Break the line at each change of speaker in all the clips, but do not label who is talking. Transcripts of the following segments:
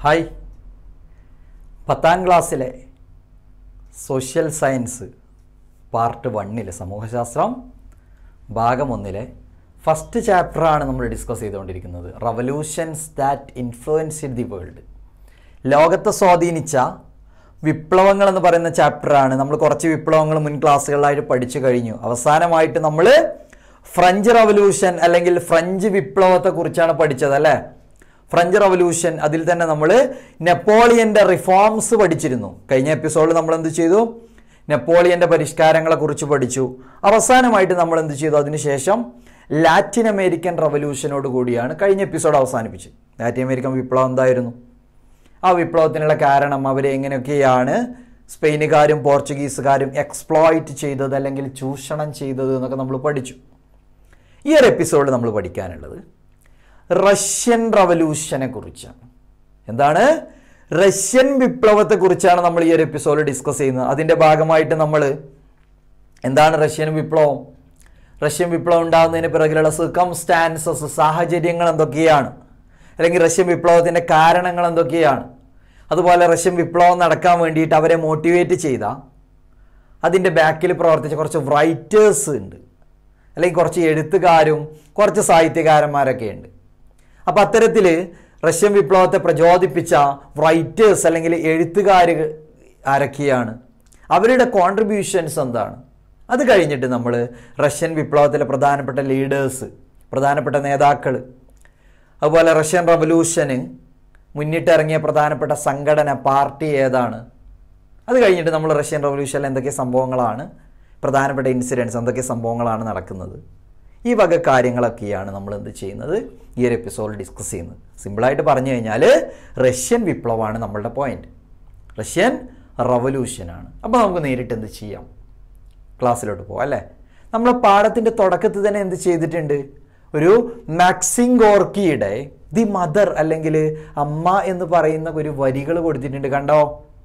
Hi, 10ാം ക്ലാസ്സിലെ social science part 1 സമൂഹശാസ്ത്രം ഭാഗം 1 first ചാപ്റ്ററാണ് നമ്മൾ ഡിസ്കസ് ചെയ്തുകൊണ്ടിരിക്കുന്നത്. Revolutions that influenced the world. ലോകത്തെ സ്വാധീനിച്ച വിപ്ലവങ്ങൾ എന്ന് പറയുന്ന ചാപ്റ്ററാണ്. നമ്മൾ കുറച്ച് വിപ്ലവങ്ങൾ മുൻ ക്ലാസ്സുകളിലായിട്ട് പഠിച്ചു കഴിഞ്ഞു. അവസാനമായിട്ട് നമ്മൾ ഫ്രഞ്ച് റവല്യൂഷൻ അല്ലെങ്കിൽ ഫ്രഞ്ച് വിപ്ലവത്തെക്കുറിച്ചാണ് പഠിച്ചത് അല്ലേ. ഫ്രഞ്ച് റവല്യൂഷൻ, അതിൽ തന്നെ നമ്മൾ നെപ്പോളിയൻ്റെ റിഫോംസ് പഠിച്ചിരുന്നു. കഴിഞ്ഞ എപ്പിസോഡിൽ നമ്മൾ എന്ത് ചെയ്തു? നെപ്പോളിയൻ്റെ പരിഷ്കാരങ്ങളെക്കുറിച്ച് പഠിച്ചു. അവസാനമായിട്ട് നമ്മൾ എന്ത് ചെയ്തു? അതിനുശേഷം ലാറ്റിൻ അമേരിക്കൻ റവല്യൂഷനോട് കൂടിയാണ് കഴിഞ്ഞ എപ്പിസോഡ് അവസാനിപ്പിച്ചത്. ലാറ്റിൻ അമേരിക്കൻ വിപ്ലവം എന്തായിരുന്നു? ആ വിപ്ലവത്തിനുള്ള കാരണം, അവരെ എങ്ങനെയൊക്കെയാണ് സ്പെയിനുകാരും പോർച്ചുഗീസുകാരും എക്സ്പ്ലോയിറ്റ് ചെയ്തത് അല്ലെങ്കിൽ ചൂഷണം ചെയ്തത് എന്നൊക്കെ നമ്മൾ പഠിച്ചു. ഈ ഒരു എപ്പിസോഡിൽ നമ്മൾ പഠിക്കാനുള്ളത് റഷ്യൻ റവല്യൂഷനെ കുറിച്ചാണ്. എന്താണ്? റഷ്യൻ വിപ്ലവത്തെക്കുറിച്ചാണ് നമ്മൾ ഈ ഒരു എപ്പിസോഡിൽ ഡിസ്കസ് ചെയ്യുന്നത്. അതിൻ്റെ ഭാഗമായിട്ട് നമ്മൾ എന്താണ് റഷ്യൻ വിപ്ലവം, റഷ്യൻ വിപ്ലവം ഉണ്ടാകുന്നതിന് പിറകിലുള്ള സർക്കംസ്റ്റാൻസസ്, സാഹചര്യങ്ങൾ എന്തൊക്കെയാണ്, അല്ലെങ്കിൽ റഷ്യൻ വിപ്ലവത്തിൻ്റെ കാരണങ്ങൾ എന്തൊക്കെയാണ്, അതുപോലെ റഷ്യൻ വിപ്ലവം നടക്കാൻ വേണ്ടിയിട്ട് അവരെ മോട്ടിവേറ്റ് ചെയ്ത അതിൻ്റെ ബാക്കിൽ പ്രവർത്തിച്ച കുറച്ച് റൈറ്റേഴ്സ് ഉണ്ട്, അല്ലെങ്കിൽ കുറച്ച് എഴുത്തുകാരും കുറച്ച് സാഹിത്യകാരന്മാരൊക്കെ ഉണ്ട്. അപ്പോൾ അത്തരത്തിൽ റഷ്യൻ വിപ്ലവത്തെ പ്രചോദിപ്പിച്ച റൈറ്റേഴ്സ് അല്ലെങ്കിൽ എഴുത്തുകാർ ആരൊക്കെയാണ്, അവരുടെ കോൺട്രിബ്യൂഷൻസ് എന്താണ്, അത് കഴിഞ്ഞിട്ട് നമ്മൾ റഷ്യൻ വിപ്ലവത്തിലെ പ്രധാനപ്പെട്ട ലീഡേഴ്സ്, പ്രധാനപ്പെട്ട നേതാക്കൾ, അതുപോലെ റഷ്യൻ റവല്യൂഷന് മുന്നിട്ടിറങ്ങിയ പ്രധാനപ്പെട്ട സംഘടന, പാർട്ടി ഏതാണ്, അത് കഴിഞ്ഞിട്ട് നമ്മൾ റഷ്യൻ റവല്യൂഷനിൽ എന്തൊക്കെ സംഭവങ്ങളാണ്, പ്രധാനപ്പെട്ട ഇൻസിഡൻസ്, എന്തൊക്കെ സംഭവങ്ങളാണ് നടക്കുന്നത്, ഈ വക കാര്യങ്ങളൊക്കെയാണ് നമ്മൾ എന്ത് ചെയ്യുന്നത്, ഈ ഒരു എപ്പിസോഡിൽ ഡിസ്കസ് ചെയ്യുന്നത്. സിമ്പിളായിട്ട് പറഞ്ഞു കഴിഞ്ഞാൽ റഷ്യൻ വിപ്ലവമാണ് നമ്മളുടെ പോയിന്റ്, റഷ്യൻ റവല്യൂഷനാണ്. അപ്പോൾ നമുക്ക് നേരിട്ട് എന്ത് ചെയ്യാം, ക്ലാസ്സിലോട്ട് പോകാം അല്ലേ. നമ്മൾ പാഠത്തിൻ്റെ തുടക്കത്തിൽ തന്നെ എന്ത് ചെയ്തിട്ടുണ്ട്? ഒരു മാക്സിം ഗോർക്കിയുടെ ദി മദർ അല്ലെങ്കിൽ അമ്മ എന്ന് പറയുന്ന ഒരു വരികൾ കൊടുത്തിട്ടുണ്ട്, കണ്ടോ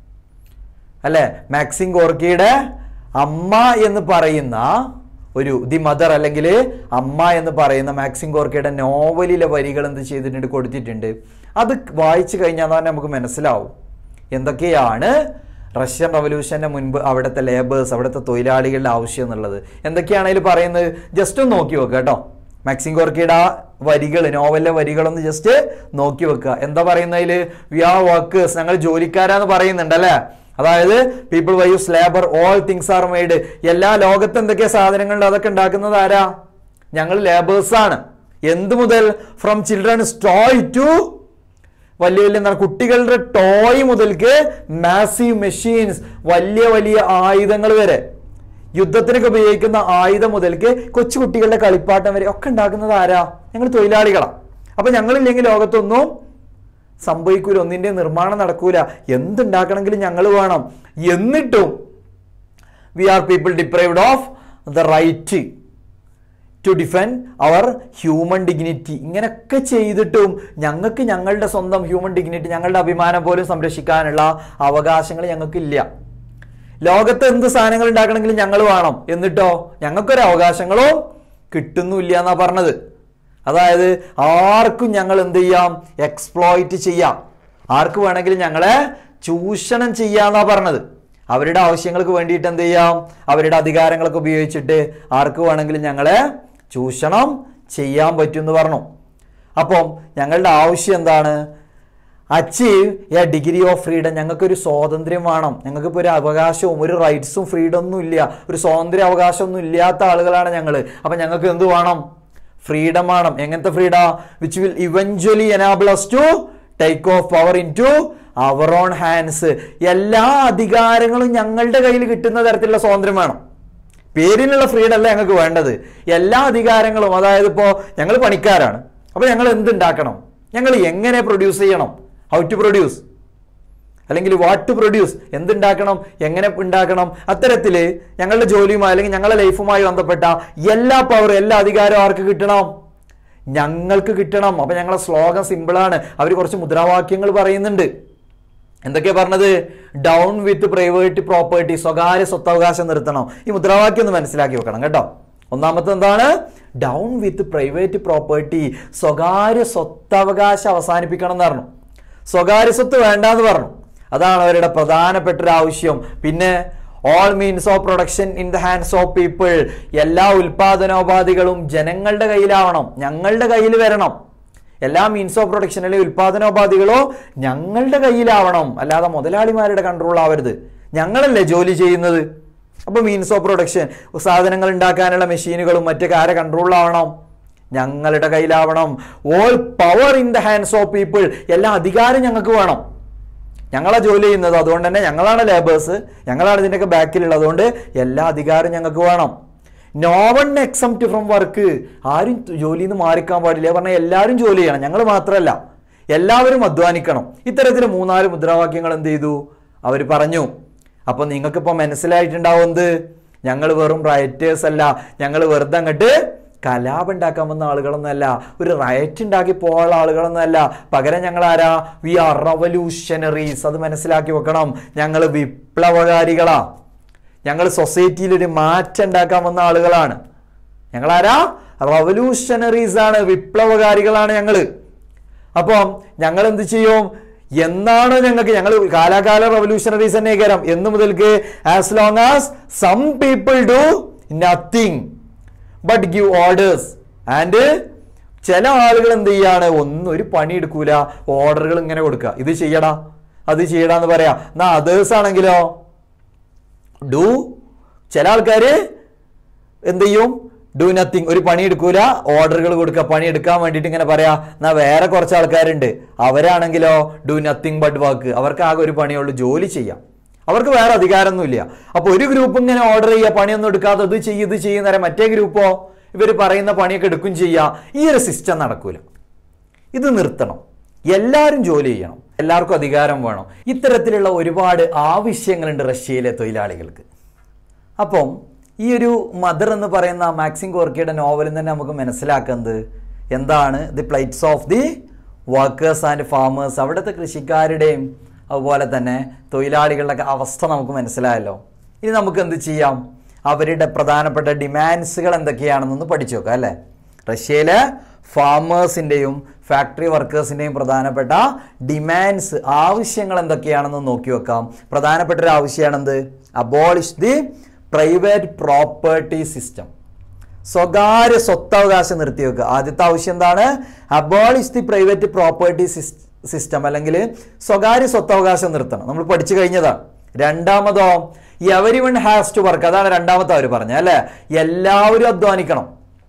അല്ലേ. മാക്സിം ഗോർക്കിയുടെ അമ്മ എന്ന് പറയുന്ന ഒരു ദി മദർ അല്ലെങ്കിൽ അമ്മ എന്ന് പറയുന്ന മാക്സിം ഗോർക്കിയുടെ നോവലിലെ വരികൾ എന്ത് ചെയ്തിട്ടുണ്ട്? കൊടുത്തിട്ടുണ്ട്. അത് വായിച്ചു കഴിഞ്ഞാൽ തന്നെ നമുക്ക് മനസ്സിലാവും എന്തൊക്കെയാണ് റഷ്യൻ റവല്യൂഷൻ്റെ മുൻപ് അവിടുത്തെ ലേബേഴ്സ്, അവിടുത്തെ തൊഴിലാളികളുടെ ആവശ്യം എന്നുള്ളത്. എന്തൊക്കെയാണ് അതിൽ പറയുന്നത്? ജസ്റ്റ് ഒന്ന് നോക്കി വെക്കുക കേട്ടോ. മാക്സിം ഗോർക്കിയുടെ ആ വരികൾ, നോവലിലെ വരികളൊന്ന് ജസ്റ്റ് നോക്കി വെക്കുക. എന്താ പറയുന്നതിൽ? വി ആർ വർക്കേഴ്സ്, ഞങ്ങൾ ജോലിക്കാരാന്ന് പറയുന്നുണ്ട് അല്ലേ. അതായത് people by use labour, all things are made. എല്ലാ ലോകത്ത് എന്തൊക്കെ സാധനങ്ങളുണ്ട് അതൊക്കെ ഉണ്ടാക്കുന്നത് ആരാ? ഞങ്ങൾ ലേബേഴ്സാണ്. എന്ത് മുതൽ? ഫ്രം ചിൽഡ്രൻസ് ടോയ് ടു വലിയ വലിയ എന്താണ് കുട്ടികളുടെ ടോയ് മുതൽക്ക് മാസീവ് മെഷീൻസ്, വലിയ വലിയ ആയുധങ്ങൾ വരെ, യുദ്ധത്തിനൊക്കെ ഉപയോഗിക്കുന്ന ആയുധം മുതൽക്ക് കൊച്ചു കുട്ടികളുടെ കളിപ്പാട്ടം വരെ ഒക്കെ ഉണ്ടാക്കുന്നത് ആരാ? ഞങ്ങൾ തൊഴിലാളികളാണ്. അപ്പൊ ഞങ്ങളില്ലെങ്കിൽ ലോകത്തൊന്നും സംഭവിക്കൂല, ഒന്നിൻ്റെ നിർമ്മാണം നടക്കൂല. എന്തുണ്ടാക്കണമെങ്കിലും ഞങ്ങൾ വേണം. എന്നിട്ടും we are people deprived of the right to defend our human dignity. ഇങ്ങനെയൊക്കെ ചെയ്തിട്ടും ഞങ്ങൾക്ക് ഞങ്ങളുടെ സ്വന്തം ഹ്യൂമൻ ഡിഗ്നിറ്റി, ഞങ്ങളുടെ അഭിമാനം പോലും സംരക്ഷിക്കാനുള്ള അവകാശങ്ങൾ ഞങ്ങൾക്കില്ല. ലോകത്ത് എന്ത് സാധനങ്ങൾ ഉണ്ടാക്കണമെങ്കിലും ഞങ്ങൾ വേണം, എന്നിട്ടോ ഞങ്ങൾക്കൊരു അവകാശങ്ങളും കിട്ടുന്നില്ല എന്നാ പറഞ്ഞത്. അതായത് ആർക്കും ഞങ്ങൾ എന്ത് ചെയ്യാം? എക്സ്പ്ലോയിറ്റ് ചെയ്യാം. ആർക്ക് വേണമെങ്കിലും ഞങ്ങളെ ചൂഷണം ചെയ്യാന്നാ പറഞ്ഞത്. അവരുടെ ആവശ്യങ്ങൾക്ക് വേണ്ടിയിട്ട് എന്ത് ചെയ്യാം? അവരുടെ അധികാരങ്ങളൊക്കെ ഉപയോഗിച്ചിട്ട് ആർക്ക് വേണമെങ്കിലും ഞങ്ങളെ ചൂഷണം ചെയ്യാൻ പറ്റും എന്ന് പറഞ്ഞു. അപ്പം ഞങ്ങളുടെ ആവശ്യം എന്താണ്? Achieve a degree of freedom. ഞങ്ങൾക്കൊരു സ്വാതന്ത്ര്യം വേണം. ഞങ്ങൾക്കിപ്പോൾ ഒരു അവകാശവും ഒരു റൈറ്റ്സും ഫ്രീഡം ഒന്നും ഇല്ല, ഒരു സ്വാതന്ത്ര്യ അവകാശം ഒന്നും ഇല്ലാത്ത ആളുകളാണ് ഞങ്ങൾ. അപ്പം ഞങ്ങൾക്ക് എന്ത് വേണം? ഫ്രീഡം വേണം. എങ്ങനത്തെ freedom? Which will eventually enable us to take off power into our own hands. എല്ലാ അധികാരങ്ങളും ഞങ്ങളുടെ കയ്യിൽ കിട്ടുന്ന തരത്തിലുള്ള സ്വാതന്ത്ര്യം വേണം. പേരിലുള്ള ഫ്രീഡം അല്ല ഞങ്ങൾക്ക് വേണ്ടത്, എല്ലാ അധികാരങ്ങളും. അതായത് ഇപ്പോൾ ഞങ്ങൾ പണിക്കാരാണ്, അപ്പോൾ ഞങ്ങൾ എന്തുണ്ടാക്കണം, ഞങ്ങൾ എങ്ങനെ പ്രൊഡ്യൂസ് ചെയ്യണം, ഹൗ ടു പ്രൊഡ്യൂസ്, അല്ലെങ്കിൽ വാട്ട് ടു പ്രൊഡ്യൂസ്, എന്തുണ്ടാക്കണം, എങ്ങനെ ഉണ്ടാക്കണം, അത്തരത്തിൽ ഞങ്ങളുടെ ജോലിയുമായി അല്ലെങ്കിൽ ഞങ്ങളുടെ ലൈഫുമായി ബന്ധപ്പെട്ട എല്ലാ പവറും, എല്ലാ അധികാരവും ആർക്ക് കിട്ടണം? ഞങ്ങൾക്ക് കിട്ടണം. അപ്പം ഞങ്ങളുടെ സ്ലോഗൻ സിമ്പിളാണ്. അവർ കുറച്ച് മുദ്രാവാക്യങ്ങൾ പറയുന്നുണ്ട്. എന്തൊക്കെയാ പറഞ്ഞത്? ഡൗൺ വിത്ത് പ്രൈവറ്റ് പ്രോപ്പർട്ടി, സ്വകാര്യ സ്വത്തവകാശം നിർത്തണം. ഈ മുദ്രാവാക്യം ഒന്ന് മനസ്സിലാക്കി വെക്കണം കേട്ടോ. ഒന്നാമത്തെ എന്താണ്? ഡൗൺ വിത്ത് പ്രൈവറ്റ് പ്രോപ്പർട്ടി, സ്വകാര്യ സ്വത്തവകാശം അവസാനിപ്പിക്കണം എന്ന് പറഞ്ഞു. സ്വകാര്യ സ്വത്ത് വേണ്ടെന്ന് പറഞ്ഞു. അതാണ് അവരുടെ പ്രധാനപ്പെട്ട ഒരു ആവശ്യം. പിന്നെ all means of production in the hands of people, എല്ലാ ഉൽപാദനോപാധികളും ജനങ്ങളുടെ കയ്യിലാവണം, ഞങ്ങളുടെ കയ്യിൽ വരണം. എല്ലാ മീൻസ് ഓഫ് പ്രൊഡക്ഷൻ അല്ലെങ്കിൽ ഉൽപാദനോപാധികളോ ഞങ്ങളുടെ കയ്യിലാവണം, അല്ലാതെ മുതലാളിമാരുടെ കൺട്രോൾ ആവരുത്. ഞങ്ങളല്ലേ ജോലി ചെയ്യുന്നത്. അപ്പോൾ മീൻസ് ഓഫ് പ്രൊഡക്ഷൻ, സാധനങ്ങൾ ഉണ്ടാക്കാനുള്ള മെഷീനുകളും മറ്റൊക്കെ ആരെ കൺട്രോളിലാവണം? ഞങ്ങളുടെ കയ്യിലാവണം. All power in the hands of people, എല്ലാ അധികാരം ഞങ്ങൾക്ക് വേണം. ഞങ്ങളാ ജോലി ചെയ്യുന്നത്, അതുകൊണ്ട് തന്നെ ഞങ്ങളാണ് ലേബേഴ്സ്, ഞങ്ങളാണ് ഇതിൻ്റെയൊക്കെ ബാക്കിലുള്ളത്. അതുകൊണ്ട് എല്ലാ അധികാരം ഞങ്ങൾക്ക് വേണം. No one exempt from work, ആരും ജോലിയിൽ നിന്ന് മാറിക്കാൻ പാടില്ല. പറഞ്ഞാൽ എല്ലാവരും ജോലി ചെയ്യണം, ഞങ്ങൾ മാത്രമല്ല, എല്ലാവരും അധ്വാനിക്കണം. ഇത്തരത്തിൽ 3-4 മുദ്രാവാക്യങ്ങൾ എന്ത് ചെയ്തു അവർ പറഞ്ഞു. അപ്പോൾ നിങ്ങൾക്കിപ്പോൾ മനസ്സിലായിട്ടുണ്ടാവും എന്ത്, ഞങ്ങൾ വെറും റൈറ്റേഴ്സ് അല്ല, ഞങ്ങൾ വെറുതെ അങ്ങോട്ട് കലാപം ഉണ്ടാക്കാൻ വന്ന ആളുകളൊന്നുമല്ല, ഒരു റയറ്റ് ഉണ്ടാക്കി പോകാനുള്ള ആളുകളൊന്നുമല്ല. പകരം ഞങ്ങൾ ആരാ? We are revolutionaries. അത് മനസ്സിലാക്കി വെക്കണം. ഞങ്ങൾ വിപ്ലവകാരികളാ, ഞങ്ങൾ സൊസൈറ്റിയിൽ ഒരു മാറ്റം ഉണ്ടാക്കാൻ വന്ന ആളുകളാണ്. ഞങ്ങളാരാ? റവല്യൂഷണറീസ് ആണ്, വിപ്ലവകാരികളാണ് ഞങ്ങൾ. അപ്പം ഞങ്ങൾ എന്ത് ചെയ്യും? എന്നാണോ ഞങ്ങൾ കാലാകാല റവല്യൂഷണറീസ് തന്നെ കയറാം. എന്ന് മുതൽക്ക് as long as some people do nothing but give orders. And ചില ആളുകൾ എന്ത് ചെയ്യാണ്? ഒരു പണി എടുക്കൂല, ഓർഡറുകൾ ഇങ്ങനെ കൊടുക്കുക, ഇത് ചെയ്യടാ അത് ചെയ്യടാ എന്ന് പറയാ. എന്നാ അതേഴ്സ് ആണെങ്കിലോ ഡു, ചില ആൾക്കാർ എന്ത് ചെയ്യും? ഡു നത്തിങ്, ഒരു പണി എടുക്കൂല, ഓർഡറുകൾ കൊടുക്കുക, പണി എടുക്കാൻ വേണ്ടിയിട്ട് ഇങ്ങനെ പറയാ. എന്നാൽ വേറെ കുറച്ച് ആൾക്കാരുണ്ട്, അവരാണെങ്കിലോ ഡു നത്തിങ് ബട്ട് വർക്ക്, അവർക്ക് ആകെ ഒരു പണിയുള്ളൂ, ജോലി ചെയ്യാം, അവർക്ക് വേറെ അധികാരമൊന്നുമില്ല. അപ്പോൾ ഒരു ഗ്രൂപ്പ് ഇങ്ങനെ ഓർഡർ ചെയ്യുക, പണിയൊന്നും എടുക്കാതെ ഇത് ചെയ്യുന്ന മറ്റേ ഗ്രൂപ്പോ ഇവർ പറയുന്ന പണിയൊക്കെ എടുക്കും ചെയ്യുക. ഈ ഒരു സിസ്റ്റം നടക്കൂല. ഇത് നിർത്തണം. എല്ലാവരും ജോലി ചെയ്യണം, എല്ലാവർക്കും അധികാരം വേണം. ഇത്തരത്തിലുള്ള ഒരുപാട് ആവശ്യങ്ങളുണ്ട് റഷ്യയിലെ തൊഴിലാളികൾക്ക്. അപ്പം ഈ ഒരു മദർ എന്ന് പറയുന്ന മാക്സിം ഗോർക്കിയുടെ നോവലിൽ തന്നെ നമുക്ക് മനസ്സിലാക്കുന്നത് എന്താണ്? The plights of the workers and farmers. അവിടുത്തെ കൃഷിക്കാരുടെയും അതുപോലെ തന്നെ തൊഴിലാളികളുടെ അവസ്ഥ നമുക്ക് മനസ്സിലായല്ലോ. ഇനി നമുക്ക് എന്ത് ചെയ്യാം? അവരുടെ പ്രധാനപ്പെട്ട ഡിമാൻഡ്സുകൾ എന്തൊക്കെയാണെന്നൊന്ന് പഠിച്ചു നോക്കാം അല്ലേ. റഷ്യയിലെ ഫാമേഴ്സിൻ്റെയും ഫാക്ടറി വർക്കേഴ്സിൻ്റെയും പ്രധാനപ്പെട്ട ഡിമാൻഡ്സ്, ആവശ്യങ്ങൾ എന്തൊക്കെയാണെന്ന് നോക്കി വെക്കാം. പ്രധാനപ്പെട്ട ഒരു ആവശ്യമാണെന്ത്? Abolish the private property system. സ്വകാര്യ സ്വത്തവകാശം നിർത്തിവെക്കുക. ആദ്യത്തെ ആവശ്യം എന്താണ്? Abolish the private property system, അല്ലെങ്കിൽ സ്വകാര്യ സ്വത്തവകാശം നിർത്തണം. നമ്മൾ പഠിച്ചു കഴിഞ്ഞതാണ്. രണ്ടാമതോ എവരിവൺ ഹാസ് ടു വർക്ക്. അതാണ് രണ്ടാമത്തെ അവർ പറഞ്ഞത് അല്ലേ. എല്ലാവരും അധ്വാനിക്കണം.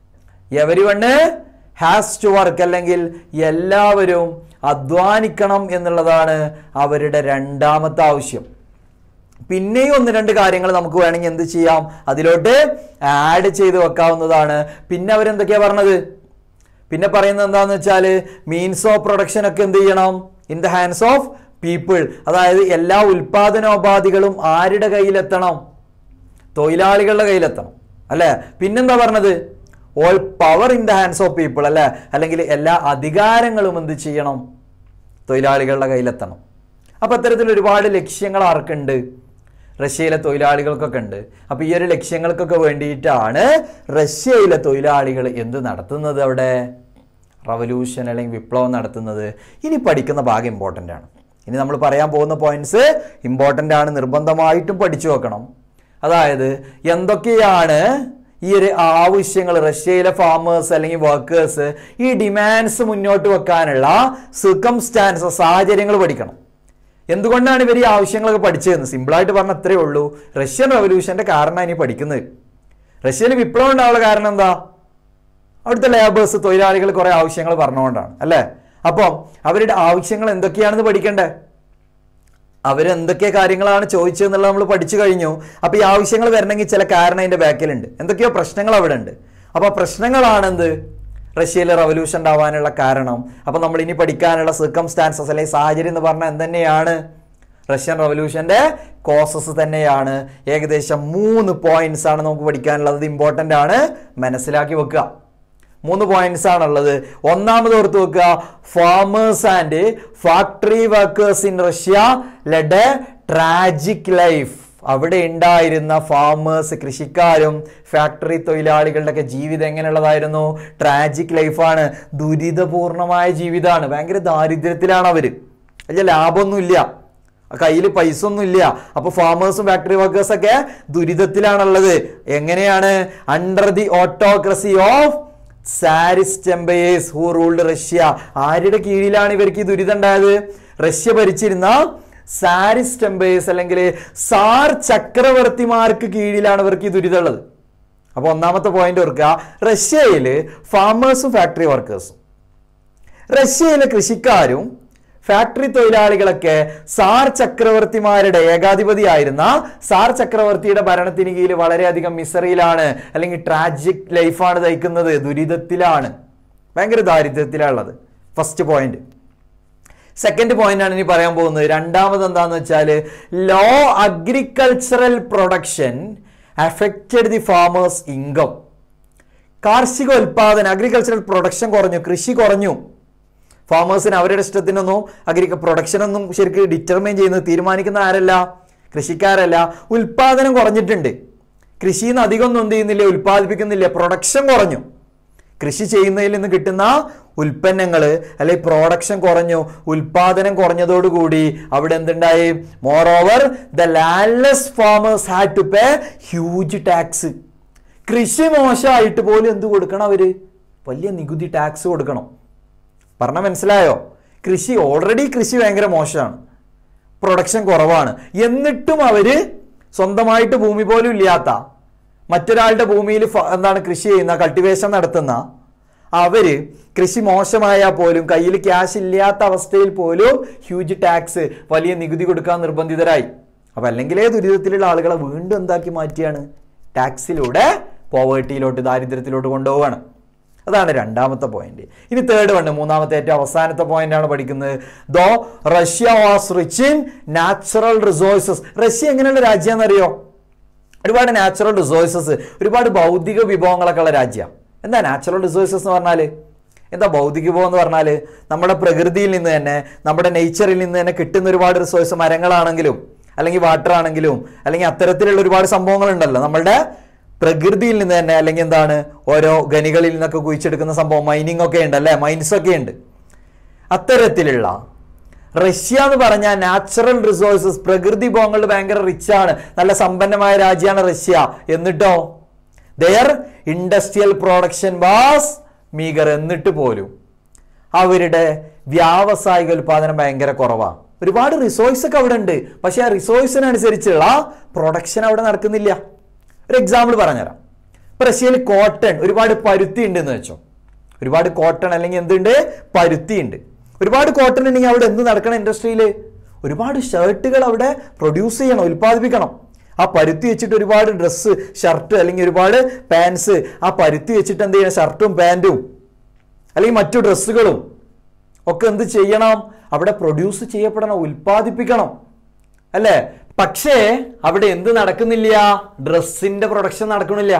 എവരിവണ് ഹാസ് ടു വർക്ക്, അല്ലെങ്കിൽ എല്ലാവരും അധ്വാനിക്കണം എന്നുള്ളതാണ് അവരുടെ രണ്ടാമത്തെ ആവശ്യം. പിന്നെയും 1-2 കാര്യങ്ങൾ നമുക്ക് വേണമെങ്കിൽ എന്ത് ചെയ്യാം? അതിലോട്ട് ആഡ് ചെയ്ത് വെക്കാവുന്നതാണ്. പിന്നെ അവരെന്തൊക്കെയാ പറഞ്ഞത്? പിന്നെ പറയുന്നത് എന്താണെന്ന് വെച്ചാൽ മീൻസ് ഓഫ് പ്രൊഡക്ഷൻ ഒക്കെ എന്ത് ചെയ്യണം? In the hands of people. അതായത് എല്ലാ ഉൽപാദനോപാധികളും ആരുടെ കയ്യിലെത്തണം? തൊഴിലാളികളുടെ കയ്യിലെത്തണം അല്ലേ. പിന്നെന്താ പറഞ്ഞത്? All power in the hands of people അല്ലേ. അല്ലെങ്കിൽ എല്ലാ അധികാരങ്ങളും എന്ത് ചെയ്യണം? തൊഴിലാളികളുടെ കയ്യിലെത്തണം. അപ്പം അത്തരത്തിൽ ഒരുപാട് ലക്ഷ്യങ്ങൾ ആർക്കുണ്ട്? റഷ്യയിലെ തൊഴിലാളികൾക്കൊക്കെ ഉണ്ട്. അപ്പോൾ ഈ ഒരു ലക്ഷ്യങ്ങൾക്കൊക്കെ വേണ്ടിയിട്ടാണ് റഷ്യയിലെ തൊഴിലാളികൾ എന്ത് നടത്തുന്നത്? അവിടെ റവല്യൂഷൻ അല്ലെങ്കിൽ വിപ്ലവം നടത്തുന്നത്. ഇനി പഠിക്കുന്ന ഭാഗം ഇമ്പോർട്ടൻ്റ് ആണ്. ഇനി നമ്മൾ പറയാൻ പോകുന്ന പോയിന്റ്സ് ഇമ്പോർട്ടൻ്റ് ആണ്, നിർബന്ധമായിട്ടും പഠിച്ചു വെക്കണം. അതായത് എന്തൊക്കെയാണ് ഈ ഒരു ആവശ്യങ്ങൾ റഷ്യയിലെ ഫാമേഴ്സ് അല്ലെങ്കിൽ വർക്കേഴ്സ് ഈ ഡിമാൻഡ്സ് മുന്നോട്ട് വെക്കാനുള്ള സിർക്കംസ്റ്റാൻസ്, സാഹചര്യങ്ങൾ പഠിക്കണം. എന്തുകൊണ്ടാണ് ഇവർ ഈ ആവശ്യങ്ങളൊക്കെ പഠിച്ചതെന്ന് സിമ്പിളായിട്ട് പറഞ്ഞാൽ അത്രയേ ഉള്ളൂ. റഷ്യൻ റവല്യൂഷൻ്റെ കാരണം ഇനി പഠിക്കുന്നത്. റഷ്യയിൽ വിപ്ലവം ഉണ്ടാവുള്ള കാരണം എന്താ? അവിടുത്തെ ലേബേഴ്സ്, തൊഴിലാളികൾ കുറേ ആവശ്യങ്ങൾ പറഞ്ഞുകൊണ്ടാണ് അല്ലേ. അപ്പം അവരുടെ ആവശ്യങ്ങൾ എന്തൊക്കെയാണെന്ന് പഠിക്കണ്ടേ? അവരെന്തൊക്കെ കാര്യങ്ങളാണ് ചോദിച്ചതെന്നുള്ളത് നമ്മൾ പഠിച്ചു കഴിഞ്ഞു. അപ്പോൾ ഈ ആവശ്യങ്ങൾ വരണമെങ്കിൽ ചില കാരണം അതിൻ്റെ ബാക്കിലുണ്ട്. എന്തൊക്കെയോ പ്രശ്നങ്ങൾ അവിടെ ഉണ്ട്. അപ്പോൾ പ്രശ്നങ്ങളാണെന്ത്? റഷ്യയിലെ റവല്യൂഷൻ ഉണ്ടാവാനുള്ള കാരണം. അപ്പോൾ നമ്മൾ ഇനി പഠിക്കാനുള്ള സിർക്കംസ്റ്റാൻസസ് അല്ലെങ്കിൽ സാഹചര്യം എന്ന് പറഞ്ഞാൽ എന്തുതന്നെയാണ്? റഷ്യൻ റവല്യൂഷൻ്റെ കോസസ് തന്നെയാണ്. ഏകദേശം 3 പോയിന്റ്സ് ആണ് നമുക്ക് പഠിക്കാനുള്ളത്. അത് ഇമ്പോർട്ടൻ്റ് ആണ്, മനസ്സിലാക്കി വെക്കുക. 3 പോയിന്റ്സ് ആണുള്ളത്. ഒന്നാമത് ഓർത്ത് വെക്കുക, farmers and factory workers in Russia led a tragic life. അവിടെ ഉണ്ടായിരുന്ന ഫാമേഴ്സ്, കൃഷിക്കാരും ഫാക്ടറി തൊഴിലാളികളുടെ ഒക്കെ ജീവിതം എങ്ങനെയുള്ളതായിരുന്നു? ട്രാജിക് ലൈഫാണ്, ദുരിതപൂർണമായ ജീവിതമാണ്. ഭയങ്കര ദാരിദ്ര്യത്തിലാണ് അവർ. വലിയ ലാഭമൊന്നുമില്ല, കയ്യിൽ പൈസ ഒന്നുമില്ല. അപ്പൊ ഫാമേഴ്സും ഫാക്ടറി വർക്കേഴ്സൊക്കെ ദുരിതത്തിലാണുള്ളത്. എങ്ങനെയാണ്? Under the autocracy of tsars empires who ruled Russia. ആരുടെ കീഴിലാണ് ഇവർക്ക് ഈ ദുരിതം ഉണ്ടായത്? റഷ്യ ഭരിച്ചിരുന്ന സാരിസ് എംപയേഴ്സ് അല്ലെങ്കിൽ സാർ ചക്രവർത്തിമാർക്ക് കീഴിലാണ് ഇവർക്ക് ഈ ദുരിതം ഉള്ളത്. അപ്പൊ ഒന്നാമത്തെ പോയിന്റ് ഓർക്കുക, റഷ്യയില് ഫാമേഴ്സും ഫാക്ടറി വർക്കേഴ്സും, റഷ്യയിലെ കൃഷിക്കാരും ഫാക്ടറി തൊഴിലാളികളൊക്കെ സാർ ചക്രവർത്തിമാരുടെ ഏകാധിപതിയായിരുന്ന സാർ ചക്രവർത്തിയുടെ ഭരണത്തിന് കീഴിൽ വളരെയധികം മിസറിയിലാണ്, അല്ലെങ്കിൽ ട്രാജിക് ലൈഫാണ് നയിക്കുന്നത്, ദുരിതത്തിലാണ്, ഭയങ്കര ദാരിദ്ര്യത്തിലുള്ളത്. First point. സെക്കൻഡ് പോയിന്റ് ആണ് ഇനി പറയാൻ പോകുന്നത്. രണ്ടാമത് എന്താന്ന് വെച്ചാൽ low agricultural production affected the farmers income. കാർഷിക ഉൽപാദനം, അഗ്രികൾച്ചറൽ പ്രൊഡക്ഷൻ കുറഞ്ഞു, കൃഷി കുറഞ്ഞു. ഫാമേഴ്സിന് അവരുടെ ഇഷ്ടത്തിനൊന്നും പ്രൊഡക്ഷനൊന്നും ശരിക്കും ഡിറ്റർമൈൻ ചെയ്യുന്നത്, തീരുമാനിക്കുന്ന ആരല്ല? കൃഷിക്കാരല്ല. ഉൽപാദനം കുറഞ്ഞിട്ടുണ്ട്. കൃഷിയിൽ നിന്ന് അധികം ഒന്നും എന്ത് ചെയ്യുന്നില്ല, ഉൽപ്പാദിപ്പിക്കുന്നില്ല, പ്രൊഡക്ഷൻ കുറഞ്ഞു. കൃഷി ചെയ്യുന്നതിൽ നിന്ന് കിട്ടുന്ന ഉൽപ്പന്നങ്ങൾ അല്ലെങ്കിൽ പ്രൊഡക്ഷൻ കുറഞ്ഞു, ഉൽപാദനം കുറഞ്ഞതോടുകൂടി അവിടെ എന്തുണ്ടായി? Moreover the landless farmers had to pay huge tax. കൃഷി മോശമായിട്ട് പോലും എന്ത് കൊടുക്കണം? അവര് വലിയ നികുതി, ടാക്സ് കൊടുക്കണം. പറഞ്ഞ മനസ്സിലായോ? ഓൾറെഡി കൃഷി ഭയങ്കര മോശമാണ്, പ്രൊഡക്ഷൻ കുറവാണ്, എന്നിട്ടും അവര് സ്വന്തമായിട്ട് ഭൂമി പോലും ഇല്ലാത്ത മറ്റൊരാളുടെ ഭൂമിയിൽ കൃഷി ചെയ്യുന്ന, കൾട്ടിവേഷൻ നടത്തുന്ന അവര് കൃഷി മോശമായാൽ പോലും കയ്യിൽ ക്യാഷ് ഇല്ലാത്ത അവസ്ഥയിൽ പോലും ഹ്യൂജ് ടാക്സ്, വലിയ നികുതി കൊടുക്കാൻ നിർബന്ധിതരായി. അപ്പൊ അല്ലെങ്കിലേ ദുരിതത്തിലുള്ള ആളുകളെ വീണ്ടും എന്താക്കി മാറ്റിയാണ്? ടാക്സിലൂടെ പോവേർട്ടിയിലോട്ട്, ദാരിദ്ര്യത്തിലോട്ട് കൊണ്ടുപോവാണ്. അതാണ് രണ്ടാമത്തെ പോയിന്റ്. ഇനി തേർഡ് വൺ, മൂന്നാമത്തെ ഏറ്റവും അവസാനത്തെ പോയിന്റ് ആണ് പഠിക്കുന്നത്. Though Russia was rich in natural resources. Russia എങ്ങനെയുള്ള രാജ്യമാണെന്നറിയോ? ഒരുപാട് നാച്ചുറൽ റിസോഴ്സസ്, ഒരുപാട് ഭൗതിക വിഭവങ്ങളൊക്കെ ഉള്ള രാജ്യമാണ്. എന്താ നാച്ചുറൽ റിസോഴ്സസ് എന്ന് പറഞ്ഞാൽ? എന്താ ഭൗതിക വിഭവം എന്ന് പറഞ്ഞാൽ? നമ്മുടെ പ്രകൃതിയിൽ നിന്ന് തന്നെ, നമ്മുടെ നേച്ചറിൽ നിന്ന് തന്നെ കിട്ടുന്ന ഒരുപാട് റിസോഴ്സ്, മരങ്ങളാണെങ്കിലും അല്ലെങ്കിൽ വാട്ടർ ആണെങ്കിലും അല്ലെങ്കിൽ അത്തരത്തിലുള്ള ഒരുപാട് സംഭവങ്ങൾ ഉണ്ടല്ലോ നമ്മളുടെ പ്രകൃതിയിൽ നിന്ന് തന്നെ, അല്ലെങ്കിൽ എന്താണ് ഓരോ ഖനികളിൽ നിന്നൊക്കെ കുഴിച്ചെടുക്കുന്ന സംഭവം, മൈനിങ് ഒക്കെ ഉണ്ട് അല്ലേ, മൈൻസ് ഒക്കെ ഉണ്ട്. അത്തരത്തിലുള്ള റഷ്യ എന്ന് പറഞ്ഞാൽ നാച്ചുറൽ റിസോഴ്സസ്, പ്രകൃതി വിഭവങ്ങളിൽ ഭയങ്കര റിച്ച് ആണ്, നല്ല സമ്പന്നമായ രാജ്യമാണ് റഷ്യ. എന്നിട്ടോ their industrial production was meagre. എന്നിട്ട് പോലും അവരുടെ വ്യാവസായിക ഉൽപാദനം ഭയങ്കര കുറവാണ്. ഒരുപാട് റിസോഴ്സ് ഒക്കെ അവിടെ ഉണ്ട്, പക്ഷെ ആ റിസോഴ്സിനനുസരിച്ചുള്ള പ്രൊഡക്ഷൻ അവിടെ നടക്കുന്നില്ല. ഒരു എക്സാമ്പിൾ പറഞ്ഞുതരാം. ഇപ്പൊ റഷ്യയിൽ കോട്ടൺ, ഒരുപാട് പരുത്തി ഉണ്ട് എന്ന് വെച്ചോ. ഒരുപാട് കോട്ടൺ അല്ലെങ്കിൽ എന്തുണ്ട്? പരുത്തി ഉണ്ട്. ഒരുപാട് കോട്ടൺ ഉണ്ടെങ്കിൽ അവിടെ എന്ത് നടക്കണം? ഇൻഡസ്ട്രിയിൽ ഒരുപാട് ഷർട്ടുകൾ അവിടെ പ്രൊഡ്യൂസ് ചെയ്യണം, ഉൽപ്പാദിപ്പിക്കണം. ആ പരുത്തി വെച്ചിട്ട് ഒരുപാട് ഡ്രസ്സ്, ഷർട്ട് അല്ലെങ്കിൽ ഒരുപാട് പാൻസ്, ആ പരുത്തി വെച്ചിട്ട് എന്ത് ചെയ്യണം? ഷർട്ടും പാൻറ്റും അല്ലെങ്കിൽ മറ്റു ഡ്രസ്സുകളും ഒക്കെ എന്ത് ചെയ്യണം? അവിടെ പ്രൊഡ്യൂസ് ചെയ്യപ്പെടണം, ഉൽപ്പാദിപ്പിക്കണം അല്ലേ? പക്ഷേ അവിടെ എന്ത് നടക്കുന്നില്ല? ഡ്രസ്സിന്റെ പ്രൊഡക്ഷൻ നടക്കണില്ല.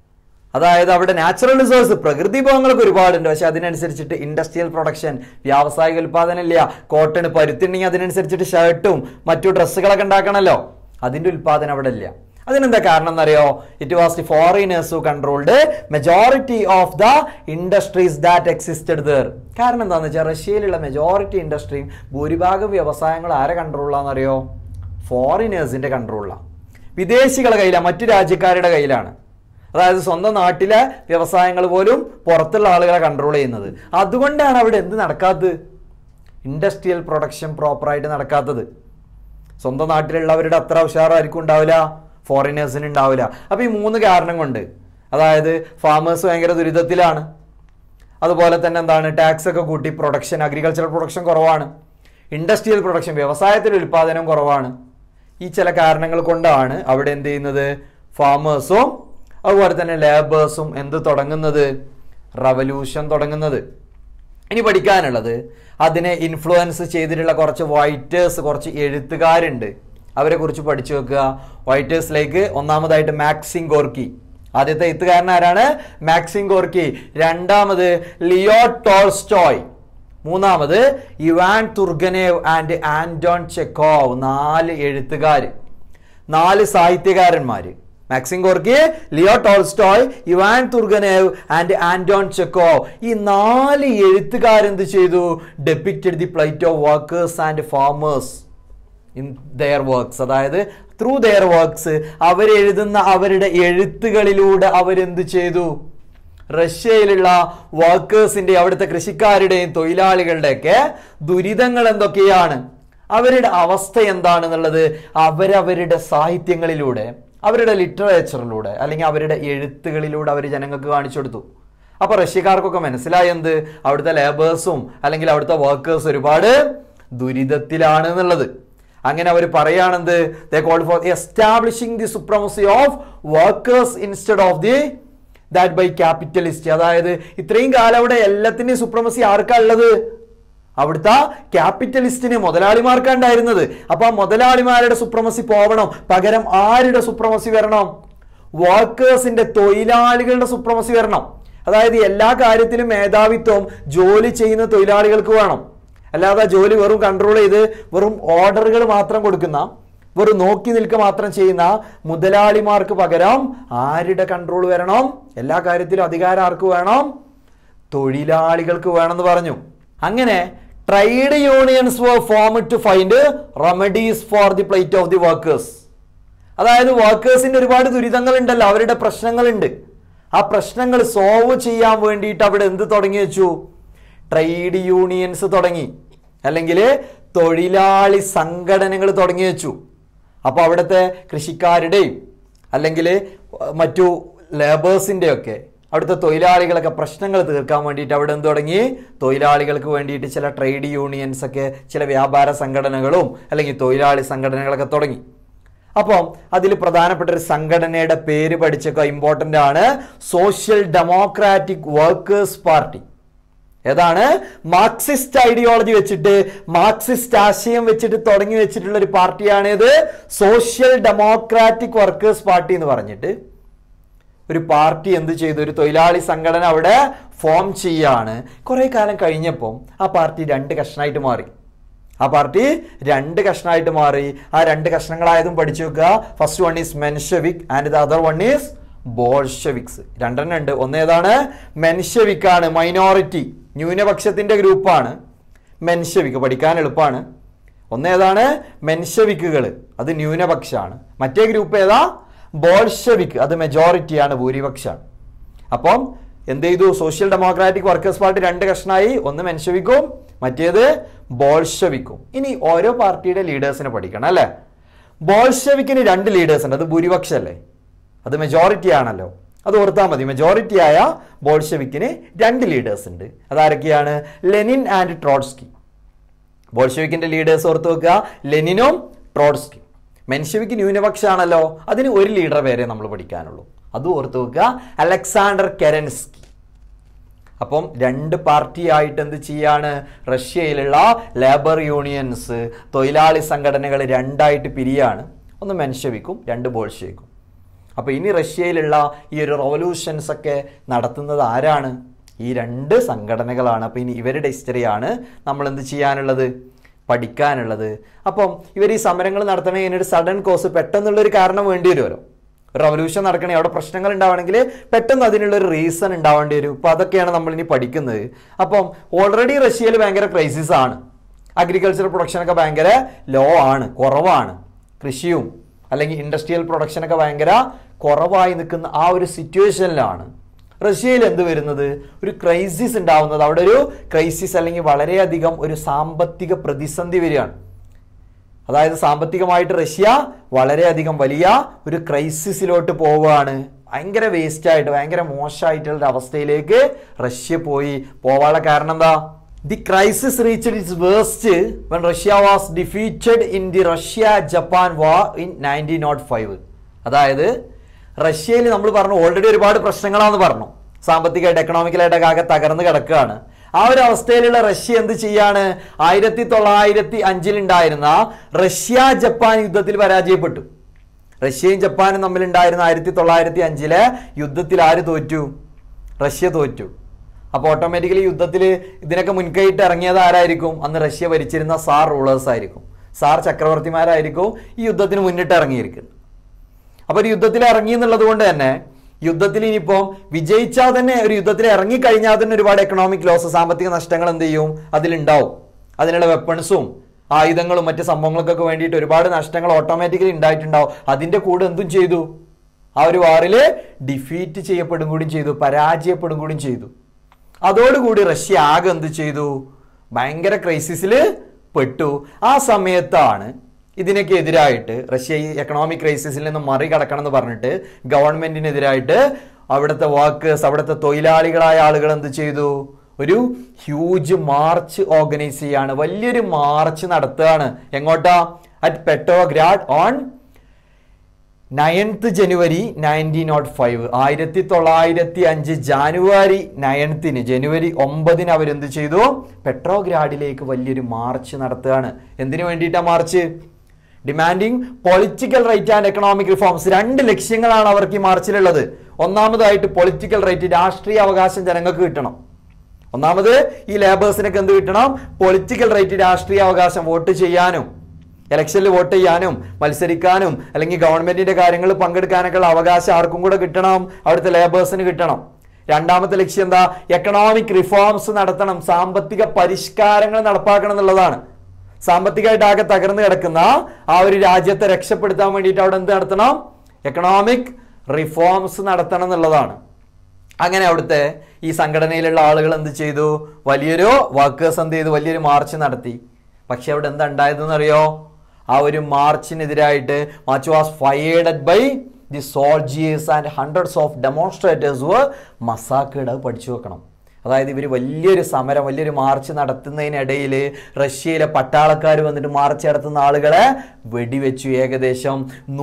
അതായത് അവിടെ നാച്ചുറൽ റിസോഴ്സ്, പ്രകൃതി വിഭവങ്ങളൊക്കെ ഒരുപാടുണ്ട്, പക്ഷെ അതിനനുസരിച്ചിട്ട് ഇൻഡസ്ട്രിയൽ പ്രൊഡക്ഷൻ, വ്യാവസായിക ഉൽപാദനം ഇല്ല. കോട്ടൺ, പരുത്തിണ്ടെങ്കിൽ അതിനനുസരിച്ചിട്ട് ഷർട്ടും മറ്റു ഡ്രസ്സുകളൊക്കെ ഉണ്ടാക്കണമല്ലോ, അതിന്റെ ഉൽപാദനം അവിടെ ഇല്ല. അതിനെന്താ കാരണം എന്നറിയോ? It was the foreigners who controlled majority of the industries that existed there. കാരണം എന്താണെന്ന് വെച്ചാൽ റഷ്യയിലുള്ള മെജോറിറ്റി ഇൻഡസ്ട്രിയും ഭൂരിഭാഗം വ്യവസായങ്ങളും ആരെ കൺട്രോളിലാണെന്നറിയോ? ഫോറിനേഴ്സിന്റെ കൺട്രോളിലാണ്, വിദേശികളുടെ കയ്യിലാണ്, മറ്റു രാജ്യക്കാരുടെ കയ്യിലാണ്. അതായത് സ്വന്തം നാട്ടിലെ വ്യവസായങ്ങൾ പോലും പുറത്തുള്ള ആളുകളെ കൺട്രോൾ ചെയ്യുന്നത്. അതുകൊണ്ടാണ് അവിടെ എന്ത് നടക്കാത്തത്? ഇൻഡസ്ട്രിയൽ പ്രൊഡക്ഷൻ പ്രോപ്പറായിട്ട് നടക്കാത്തത്. സ്വന്തം നാട്ടിലുള്ളവരുടെ അത്ര ഉഷാറായിരിക്കും ഉണ്ടാവില്ല, ഫോറിനേഴ്സിന് ഉണ്ടാവില്ല. അപ്പോൾ ഈ 3 കാരണം കൊണ്ട്, അതായത് ഫാമേഴ്സ് ഭയങ്കര ദുരിതത്തിലാണ്, അതുപോലെ തന്നെ എന്താണ് ടാക്സ് ഒക്കെ കൂട്ടി പ്രൊഡക്ഷൻ, അഗ്രികൾച്ചറൽ പ്രൊഡക്ഷൻ കുറവാണ്, ഇൻഡസ്ട്രിയൽ പ്രൊഡക്ഷൻ വ്യവസായത്തിലെ ഉൽപ്പാദനം കുറവാണ്. ഈ ചില കാരണങ്ങൾ കൊണ്ടാണ് അവിടെ എന്ത് ചെയ്യുന്നത്? ഫാമേഴ്സും അതുപോലെ തന്നെ ലേബേഴ്സും എന്ത് തുടങ്ങുന്നത്? റവല്യൂഷൻ തുടങ്ങുന്നത്. ഇനി പഠിക്കാനുള്ളത് അതിനെ ഇൻഫ്ലുവൻസ് ചെയ്തിട്ടുള്ള കുറച്ച് റൈറ്റേഴ്സ്, കുറച്ച് എഴുത്തുകാരുണ്ട്, അവരെ കുറിച്ച് പഠിച്ചു വെക്കുക. റൈറ്റേഴ്സിലേക്ക് ഒന്നാമതായിട്ട് മാക്സിം ഗോർക്കി. ആദ്യത്തെ എഴുത്തുകാരൻ ആരാണ്? Maxim Gorky. രണ്ടാമത് ലിയോ ടോൾസ്റ്റോയ്. മൂന്നാമത് Ivan Turgenev and Anton Chekhov. 4 എഴുത്തുകാർ, 4 സാഹിത്യകാരന്മാർ. Maxim Gorky, Leo Tolstoy, Ivan Turgenev and Anton Chekhov. ഈ 4 എഴുത്തുകാരെന്ത് ചെയ്തു? Depicted the plight of workers and farmers in their works. അതായത് ത്രൂ ദെയർ വർക്ക്സ്, അവരെഴുതുന്ന അവരുടെ എഴുത്തുകളിലൂടെ അവരെന്ത് ചെയ്തു? റഷ്യയിലുള്ള വർക്കേഴ്സിന്റെ, അവിടുത്തെ കൃഷിക്കാരുടെയും തൊഴിലാളികളുടെയൊക്കെ ദുരിതങ്ങൾ എന്തൊക്കെയാണ്, അവരുടെ അവസ്ഥ എന്താണെന്നുള്ളത് അവരവരുടെ സാഹിത്യങ്ങളിലൂടെ, അവരുടെ ലിറ്ററേച്ചറിലൂടെ, അല്ലെങ്കിൽ അവരുടെ എഴുത്തുകളിലൂടെ അവർ ജനങ്ങൾക്ക് കാണിച്ചു കൊടുത്തു. അപ്പൊ റഷ്യക്കാർക്കൊക്കെ മനസ്സിലായി എന്ത്? അവിടുത്തെ ലേബേഴ്സും അല്ലെങ്കിൽ അവിടുത്തെ വർക്കേഴ്സ് ഒരുപാട് ദുരിതത്തിലാണ് എന്നുള്ളത്. അങ്ങനെ അവർ പറയാണെന്ത്? They called for establishing the supremacy of workers instead of the that by capitalist. അതായത് ഇത്രയും കാലം അവിടെ എല്ലാത്തിന്റെയും സുപ്രമസി ആർക്കാ ഉള്ളത്? അവിടുത്തെ ക്യാപിറ്റലിസ്റ്റിന്, മുതലാളിമാർക്കാണ് ഉണ്ടായിരുന്നത്. അപ്പൊ ആ മുതലാളിമാരുടെ സുപ്രമസി പോവണം, പകരം ആരുടെ സുപ്രമസി വരണം? വർക്കേഴ്സിന്റെ, തൊഴിലാളികളുടെ സുപ്രമസി വരണം. അതായത് എല്ലാ കാര്യത്തിലും മേധാവിത്വം ജോലി ചെയ്യുന്ന തൊഴിലാളികൾക്ക് വേണം. അല്ലാതെ ജോലി വെറും കൺട്രോൾ ചെയ്ത് വെറും ഓർഡറുകൾ മാത്രം കൊടുക്കുന്ന, വെറും നോക്കി നിൽക്കുക മാത്രം ചെയ്യുന്ന മുതലാളിമാർക്ക് പകരം ആരുടെ കൺട്രോൾ വരണം? എല്ലാ കാര്യത്തിലും അധികാരം ആർക്ക് വേണം? തൊഴിലാളികൾക്ക് വേണമെന്ന് പറഞ്ഞു. അങ്ങനെ trade unions were formed to find remedies for the plight of the workers. അതായത് വർക്കേഴ്സിന്റെ ഒരുപാട് ദുരിതങ്ങൾ ഉണ്ടല്ലോ, അവരുടെ പ്രശ്നങ്ങളുണ്ട്. ആ പ്രശ്നങ്ങൾ സോൾവ് ചെയ്യാൻ വേണ്ടിയിട്ട് അവിടെ എന്ത് തുടങ്ങി വെച്ചു? ട്രേഡ് യൂണിയൻസ് തുടങ്ങി, അല്ലെങ്കിൽ തൊഴിലാളി സംഘടനകൾ തുടങ്ങി വെച്ചു. അപ്പൊ അവിടുത്തെ കൃഷിക്കാരുടെയും അല്ലെങ്കിൽ മറ്റു ലേബേഴ്സിന്റെ ഒക്കെ, അവിടുത്തെ തൊഴിലാളികളൊക്കെ പ്രശ്നങ്ങൾ തീർക്കാൻ വേണ്ടിയിട്ട് അവിടെ എന്ത് തുടങ്ങി? തൊഴിലാളികൾക്ക് വേണ്ടിയിട്ട് ചില ട്രേഡ് യൂണിയൻസ് ഒക്കെ, ചില വ്യാപാര സംഘടനകളും അല്ലെങ്കിൽ തൊഴിലാളി സംഘടനകളൊക്കെ തുടങ്ങി. അപ്പം അതിൽ പ്രധാനപ്പെട്ട ഒരു സംഘടനയുടെ പേര് പഠിച്ചൊക്കെ ഇമ്പോർട്ടൻ്റ് ആണ്. Social democratic workers party. ഏതാണ്? മാർക്സിസ്റ്റ് ഐഡിയോളജി വെച്ചിട്ട്, മാർക്സിസ്റ്റ് ആശയം വെച്ചിട്ട് തുടങ്ങി വെച്ചിട്ടുള്ള ഒരു പാർട്ടിയാണ് ഇത് സോഷ്യൽ ഡെമോക്രാറ്റിക് വർക്കേഴ്സ് പാർട്ടി എന്ന് പറഞ്ഞിട്ട് ഒരു പാർട്ടി എന്ത് ചെയ്തു? ഒരു തൊഴിലാളി സംഘടന അവിടെ ഫോം ചെയ്യാണ്. കുറെ കാലം കഴിഞ്ഞപ്പം ആ പാർട്ടി 2 കഷ്ണമായിട്ട് മാറി. ആ രണ്ട് കഷ്ണങ്ങളായതും പഠിച്ചു വെക്കുക. First one is Menshevik and the other one is Bolsheviks. 2 ഉണ്ട്. ഒന്ന് ഏതാണ്? മെൻഷെവിക് ആണ്, മൈനോറിറ്റി, ന്യൂനപക്ഷത്തിന്റെ ഗ്രൂപ്പാണ് മെൻഷെവിക്, പഠിക്കാൻ എളുപ്പമാണ്. ഒന്ന് ഏതാണ്? മെൻഷെവിക്കുകൾ, അത് ന്യൂനപക്ഷമാണ്. മറ്റേ ഗ്രൂപ്പ് ഏതാ? ബോൾഷെവിക്, അത് മെജോറിറ്റിയാണ്, ഭൂരിപക്ഷമാണ്. അപ്പം എന്ത് ചെയ്തു? സോഷ്യൽ ഡെമോക്രാറ്റിക് വർക്കേഴ്സ് പാർട്ടി 2 കഷ്ണമായി. ഒന്ന് മെൻഷെവിക്കും, മറ്റേത് ബോൾഷെവിക്കും. ഇനി ഓരോ പാർട്ടിയുടെ ലീഡേഴ്സിനെ പഠിക്കണം അല്ലേ? ബോൾഷെവിക്കിന് 2 ലീഡേഴ്സ് ഉണ്ട്, അത് ഭൂരിപക്ഷമല്ലേ, അത് മെജോറിറ്റി ആണല്ലോ, അത് ഓർത്താൽ മതി. മെജോറിറ്റി ആയ ബോൾഷെവിക്കിന് 2 ലീഡേഴ്സ് ഉണ്ട്. അതാരൊക്കെയാണ്? Lenin and Trotsky. ബോൾഷെവിക്കിന്റെ ലീഡേഴ്സ് ഓർത്ത് വെക്കുക, ലെനിനും ട്രോട്സ്കി. മെൻഷെവിക്ക് ന്യൂനപക്ഷമാണല്ലോ, അതിന് 1 ലീഡർ പേരെ നമ്മൾ പഠിക്കാനുള്ളൂ, അത് ഓർത്ത് വെക്കുക, അലക്സാണ്ടർ കെരൻസ്കി. അപ്പം 2 പാർട്ടി ആയിട്ട് എന്ത് ചെയ്യാണ്? റഷ്യയിലുള്ള ലേബർ യൂണിയൻസ്, തൊഴിലാളി സംഘടനകൾ 2ആയിട്ട് പിരിയാണ്. ഒന്ന് മെൻഷെവിക്കും, 2 ബോൾഷെവിക്കും. അപ്പൊ ഇനി റഷ്യയിലുള്ള ഈ ഒരു റവല്യൂഷൻസ് ഒക്കെ നടത്തുന്നത് ആരാണ്? ഈ 2 സംഘടനകളാണ്. അപ്പൊ ഇനി ഇവരുടെ ഹിസ്റ്ററിയാണ് നമ്മൾ എന്ത് ചെയ്യാനുള്ളത്? പഠിക്കാനുള്ളത്. അപ്പം ഇവർ ഈ സമരങ്ങൾ നടത്തണമെങ്കിൽ ഇതിനൊരു സഡൻ കോസ്, പെട്ടെന്നുള്ളൊരു കാരണം വേണ്ടി വരുമല്ലോ. റവല്യൂഷൻ നടക്കണേ, അവിടെ പ്രശ്നങ്ങൾ ഉണ്ടാവണമെങ്കിൽ പെട്ടെന്ന് അതിനുള്ളൊരു റീസൺ ഉണ്ടാവേണ്ടി വരും. അപ്പൊ അതൊക്കെയാണ് നമ്മൾ ഇനി പഠിക്കുന്നത്. അപ്പം ഓൾറെഡി റഷ്യയിൽ ഭയങ്കര ക്രൈസിസ് ആണ്, അഗ്രികൾച്ചർ പ്രൊഡക്ഷനൊക്കെ ഭയങ്കര ലോ ആണ്, കുറവാണ്. കൃഷിയും അല്ലെങ്കിൽ ഇൻഡസ്ട്രിയൽ പ്രൊഡക്ഷനൊക്കെ ഭയങ്കര കുറവായി നിൽക്കുന്ന ആ ഒരു സിറ്റുവേഷനിലാണ് റഷ്യയിൽ എന്ത് വരുന്നത്? ഒരു ക്രൈസിസ് ഉണ്ടാവുന്നത്. അവിടെ ഒരു ക്രൈസിസ് അല്ലെങ്കിൽ വളരെയധികം ഒരു സാമ്പത്തിക പ്രതിസന്ധി വരികയാണ്. അതായത് സാമ്പത്തികമായിട്ട് റഷ്യ വളരെയധികം വലിയ ഒരു ക്രൈസിസിലോട്ട് പോവുകയാണ്. ഭയങ്കര വേസ്റ്റായിട്ട്, ഭയങ്കര മോശമായിട്ടുള്ള അവസ്ഥയിലേക്ക് റഷ്യ പോവാനുള്ള കാരണം എന്താ? The crisis reached its worst when Russia was defeated in the Russia Japan war in 1905. അതായത് റഷ്യയിൽ നമ്മൾ പറഞ്ഞു ഓൾറെഡി ഒരുപാട് പ്രശ്നങ്ങളാണെന്ന് പറഞ്ഞു, സാമ്പത്തികമായിട്ട് എക്കണോമിക്കലായിട്ടൊക്കെ ആകെ തകർന്ന് കിടക്കുകയാണ്. ആ ഒരു അവസ്ഥയിലുള്ള റഷ്യ എന്ത് ചെയ്യാണ്? 1905 ഉണ്ടായിരുന്ന റഷ്യ-ജപ്പാൻ യുദ്ധത്തിൽ പരാജയപ്പെട്ടു. റഷ്യയും ജപ്പാനും തമ്മിലുണ്ടായിരുന്ന 1905 യുദ്ധത്തിൽ ആര് തോറ്റു? റഷ്യ തോറ്റു. അപ്പോൾ ഓട്ടോമാറ്റിക്കലി യുദ്ധത്തിൽ ഇതിനൊക്കെ മുൻകൈയിട്ട് ഇറങ്ങിയത് ആരായിരിക്കും? അന്ന് റഷ്യ ഭരിച്ചിരുന്ന സാർ റൂളേഴ്സ് ആയിരിക്കും, സാർ ചക്രവർത്തിമാരായിരിക്കും ഈ യുദ്ധത്തിന് മുന്നിട്ട് ഇറങ്ങിയിരിക്കുന്നത്. അപ്പോൾ ഒരു യുദ്ധത്തിൽ ഇറങ്ങി എന്നുള്ളത് കൊണ്ട് തന്നെ യുദ്ധത്തിൽ ഇനിയിപ്പോൾ വിജയിച്ചാൽ തന്നെ, ഒരു യുദ്ധത്തിൽ ഇറങ്ങിക്കഴിഞ്ഞാൽ തന്നെ ഒരുപാട് എക്കണോമിക് ലോസ്, സാമ്പത്തിക നഷ്ടങ്ങൾ എന്ത് ചെയ്യും, അതിലുണ്ടാവും. അതിനുള്ള വെപ്പൺസും ആയുധങ്ങളും മറ്റ് സംഭവങ്ങൾക്കൊക്കെ വേണ്ടിയിട്ട് ഒരുപാട് നഷ്ടങ്ങൾ ഓട്ടോമാറ്റിക്കലി ഉണ്ടായിട്ടുണ്ടാവും. അതിൻ്റെ കൂടെ എന്തും ചെയ്തു, ആ ഒരു വാറിൽ ഡിഫീറ്റ് ചെയ്യപ്പെടും കൂടിയും ചെയ്തു, പരാജയപ്പെടും കൂടിയും ചെയ്തു. അതോടുകൂടി റഷ്യ ആകെ എന്ത് ചെയ്തു, ഭയങ്കര ക്രൈസിസിൽ പെട്ടു. ആ സമയത്താണ് ഇതിനൊക്കെ എതിരായിട്ട് റഷ്യ ഈ എക്കണോമിക് ക്രൈസിസിൽ നിന്ന് മറികടക്കണം എന്ന് പറഞ്ഞിട്ട് ഗവൺമെന്റിനെതിരായിട്ട് അവിടുത്തെ വർക്കേഴ്സ്, അവിടുത്തെ തൊഴിലാളികളായ ആളുകൾ എന്ത് ചെയ്തു, ഒരു ഹ്യൂജ് മാർച്ച് ഓർഗനൈസ് ചെയ്യാണ്, വലിയൊരു മാർച്ച് നടത്തുകയാണ്. എങ്ങോട്ടാ? At Petrograd on 9th January 1905. 1905 January 9 ജനുവരി 9 അവരെന്ത് ചെയ്തു, പെട്രോഗ്രാഡിലേക്ക് വലിയൊരു മാർച്ച് നടത്തുകയാണ്. എന്തിനു വേണ്ടിയിട്ടാണ് march? Demanding political right and economic reforms. 2 ലക്ഷ്യങ്ങളാണ് അവർക്ക് ഈ മാർച്ചിലുള്ളത്. ഒന്നാമതായിട്ട് പൊളിറ്റിക്കൽ റൈറ്റ്, രാഷ്ട്രീയ അവകാശം ജനങ്ങൾക്ക് കിട്ടണം. ഒന്നാമത് ഈ ലേബേഴ്സിനൊക്കെ എന്ത് കിട്ടണം? പൊളിറ്റിക്കൽ റൈറ്റ്, രാഷ്ട്രീയ അവകാശം, വോട്ട് ചെയ്യാനും ഇലക്ഷനിൽ വോട്ട് ചെയ്യാനും മത്സരിക്കാനും അല്ലെങ്കിൽ ഗവൺമെന്റിന്റെ കാര്യങ്ങളിൽ പങ്കെടുക്കാനൊക്കെ ഉള്ള അവകാശം ആർക്കും കൂടെ കിട്ടണം, അവിടുത്തെ ലേബേഴ്സിന് കിട്ടണം. രണ്ടാമത്തെ ലക്ഷ്യം എന്താ? എക്കണോമിക് റിഫോംസ് നടത്തണം, സാമ്പത്തിക പരിഷ്കാരങ്ങൾ നടപ്പാക്കണം എന്നുള്ളതാണ്. സാമ്പത്തികമായിട്ട് ആകെ തകർന്നു കിടക്കുന്ന ആ ഒരു രാജ്യത്തെ രക്ഷപ്പെടുത്താൻ വേണ്ടിയിട്ട് അവിടെ എന്ത് നടത്തണം? എക്കണോമിക് റിഫോംസ് നടത്തണം എന്നുള്ളതാണ്. അങ്ങനെ അവിടുത്തെ ഈ സംഘടനയിലുള്ള ആളുകൾ എന്ത് ചെയ്തു, വലിയൊരു വർക്കേഴ്സ് എന്ത് ചെയ്തു, വലിയൊരു മാർച്ച് നടത്തി. പക്ഷെ അവിടെ എന്താ ഉണ്ടായതെന്ന് അറിയോ? ആ ഒരു മാർച്ചിനെതിരായിട്ട് march was fired by the soldiers and hundreds of demonstrators were massacred. അത് പഠിച്ചു വെക്കണം. അതായത് ഇവർ വലിയൊരു സമരം, വലിയൊരു മാർച്ച് നടത്തുന്നതിനിടയിൽ റഷ്യയിലെ പട്ടാളക്കാർ വന്നിട്ട് മാർച്ച് നടത്തുന്ന ആളുകളെ വെടിവെച്ചു. ഏകദേശം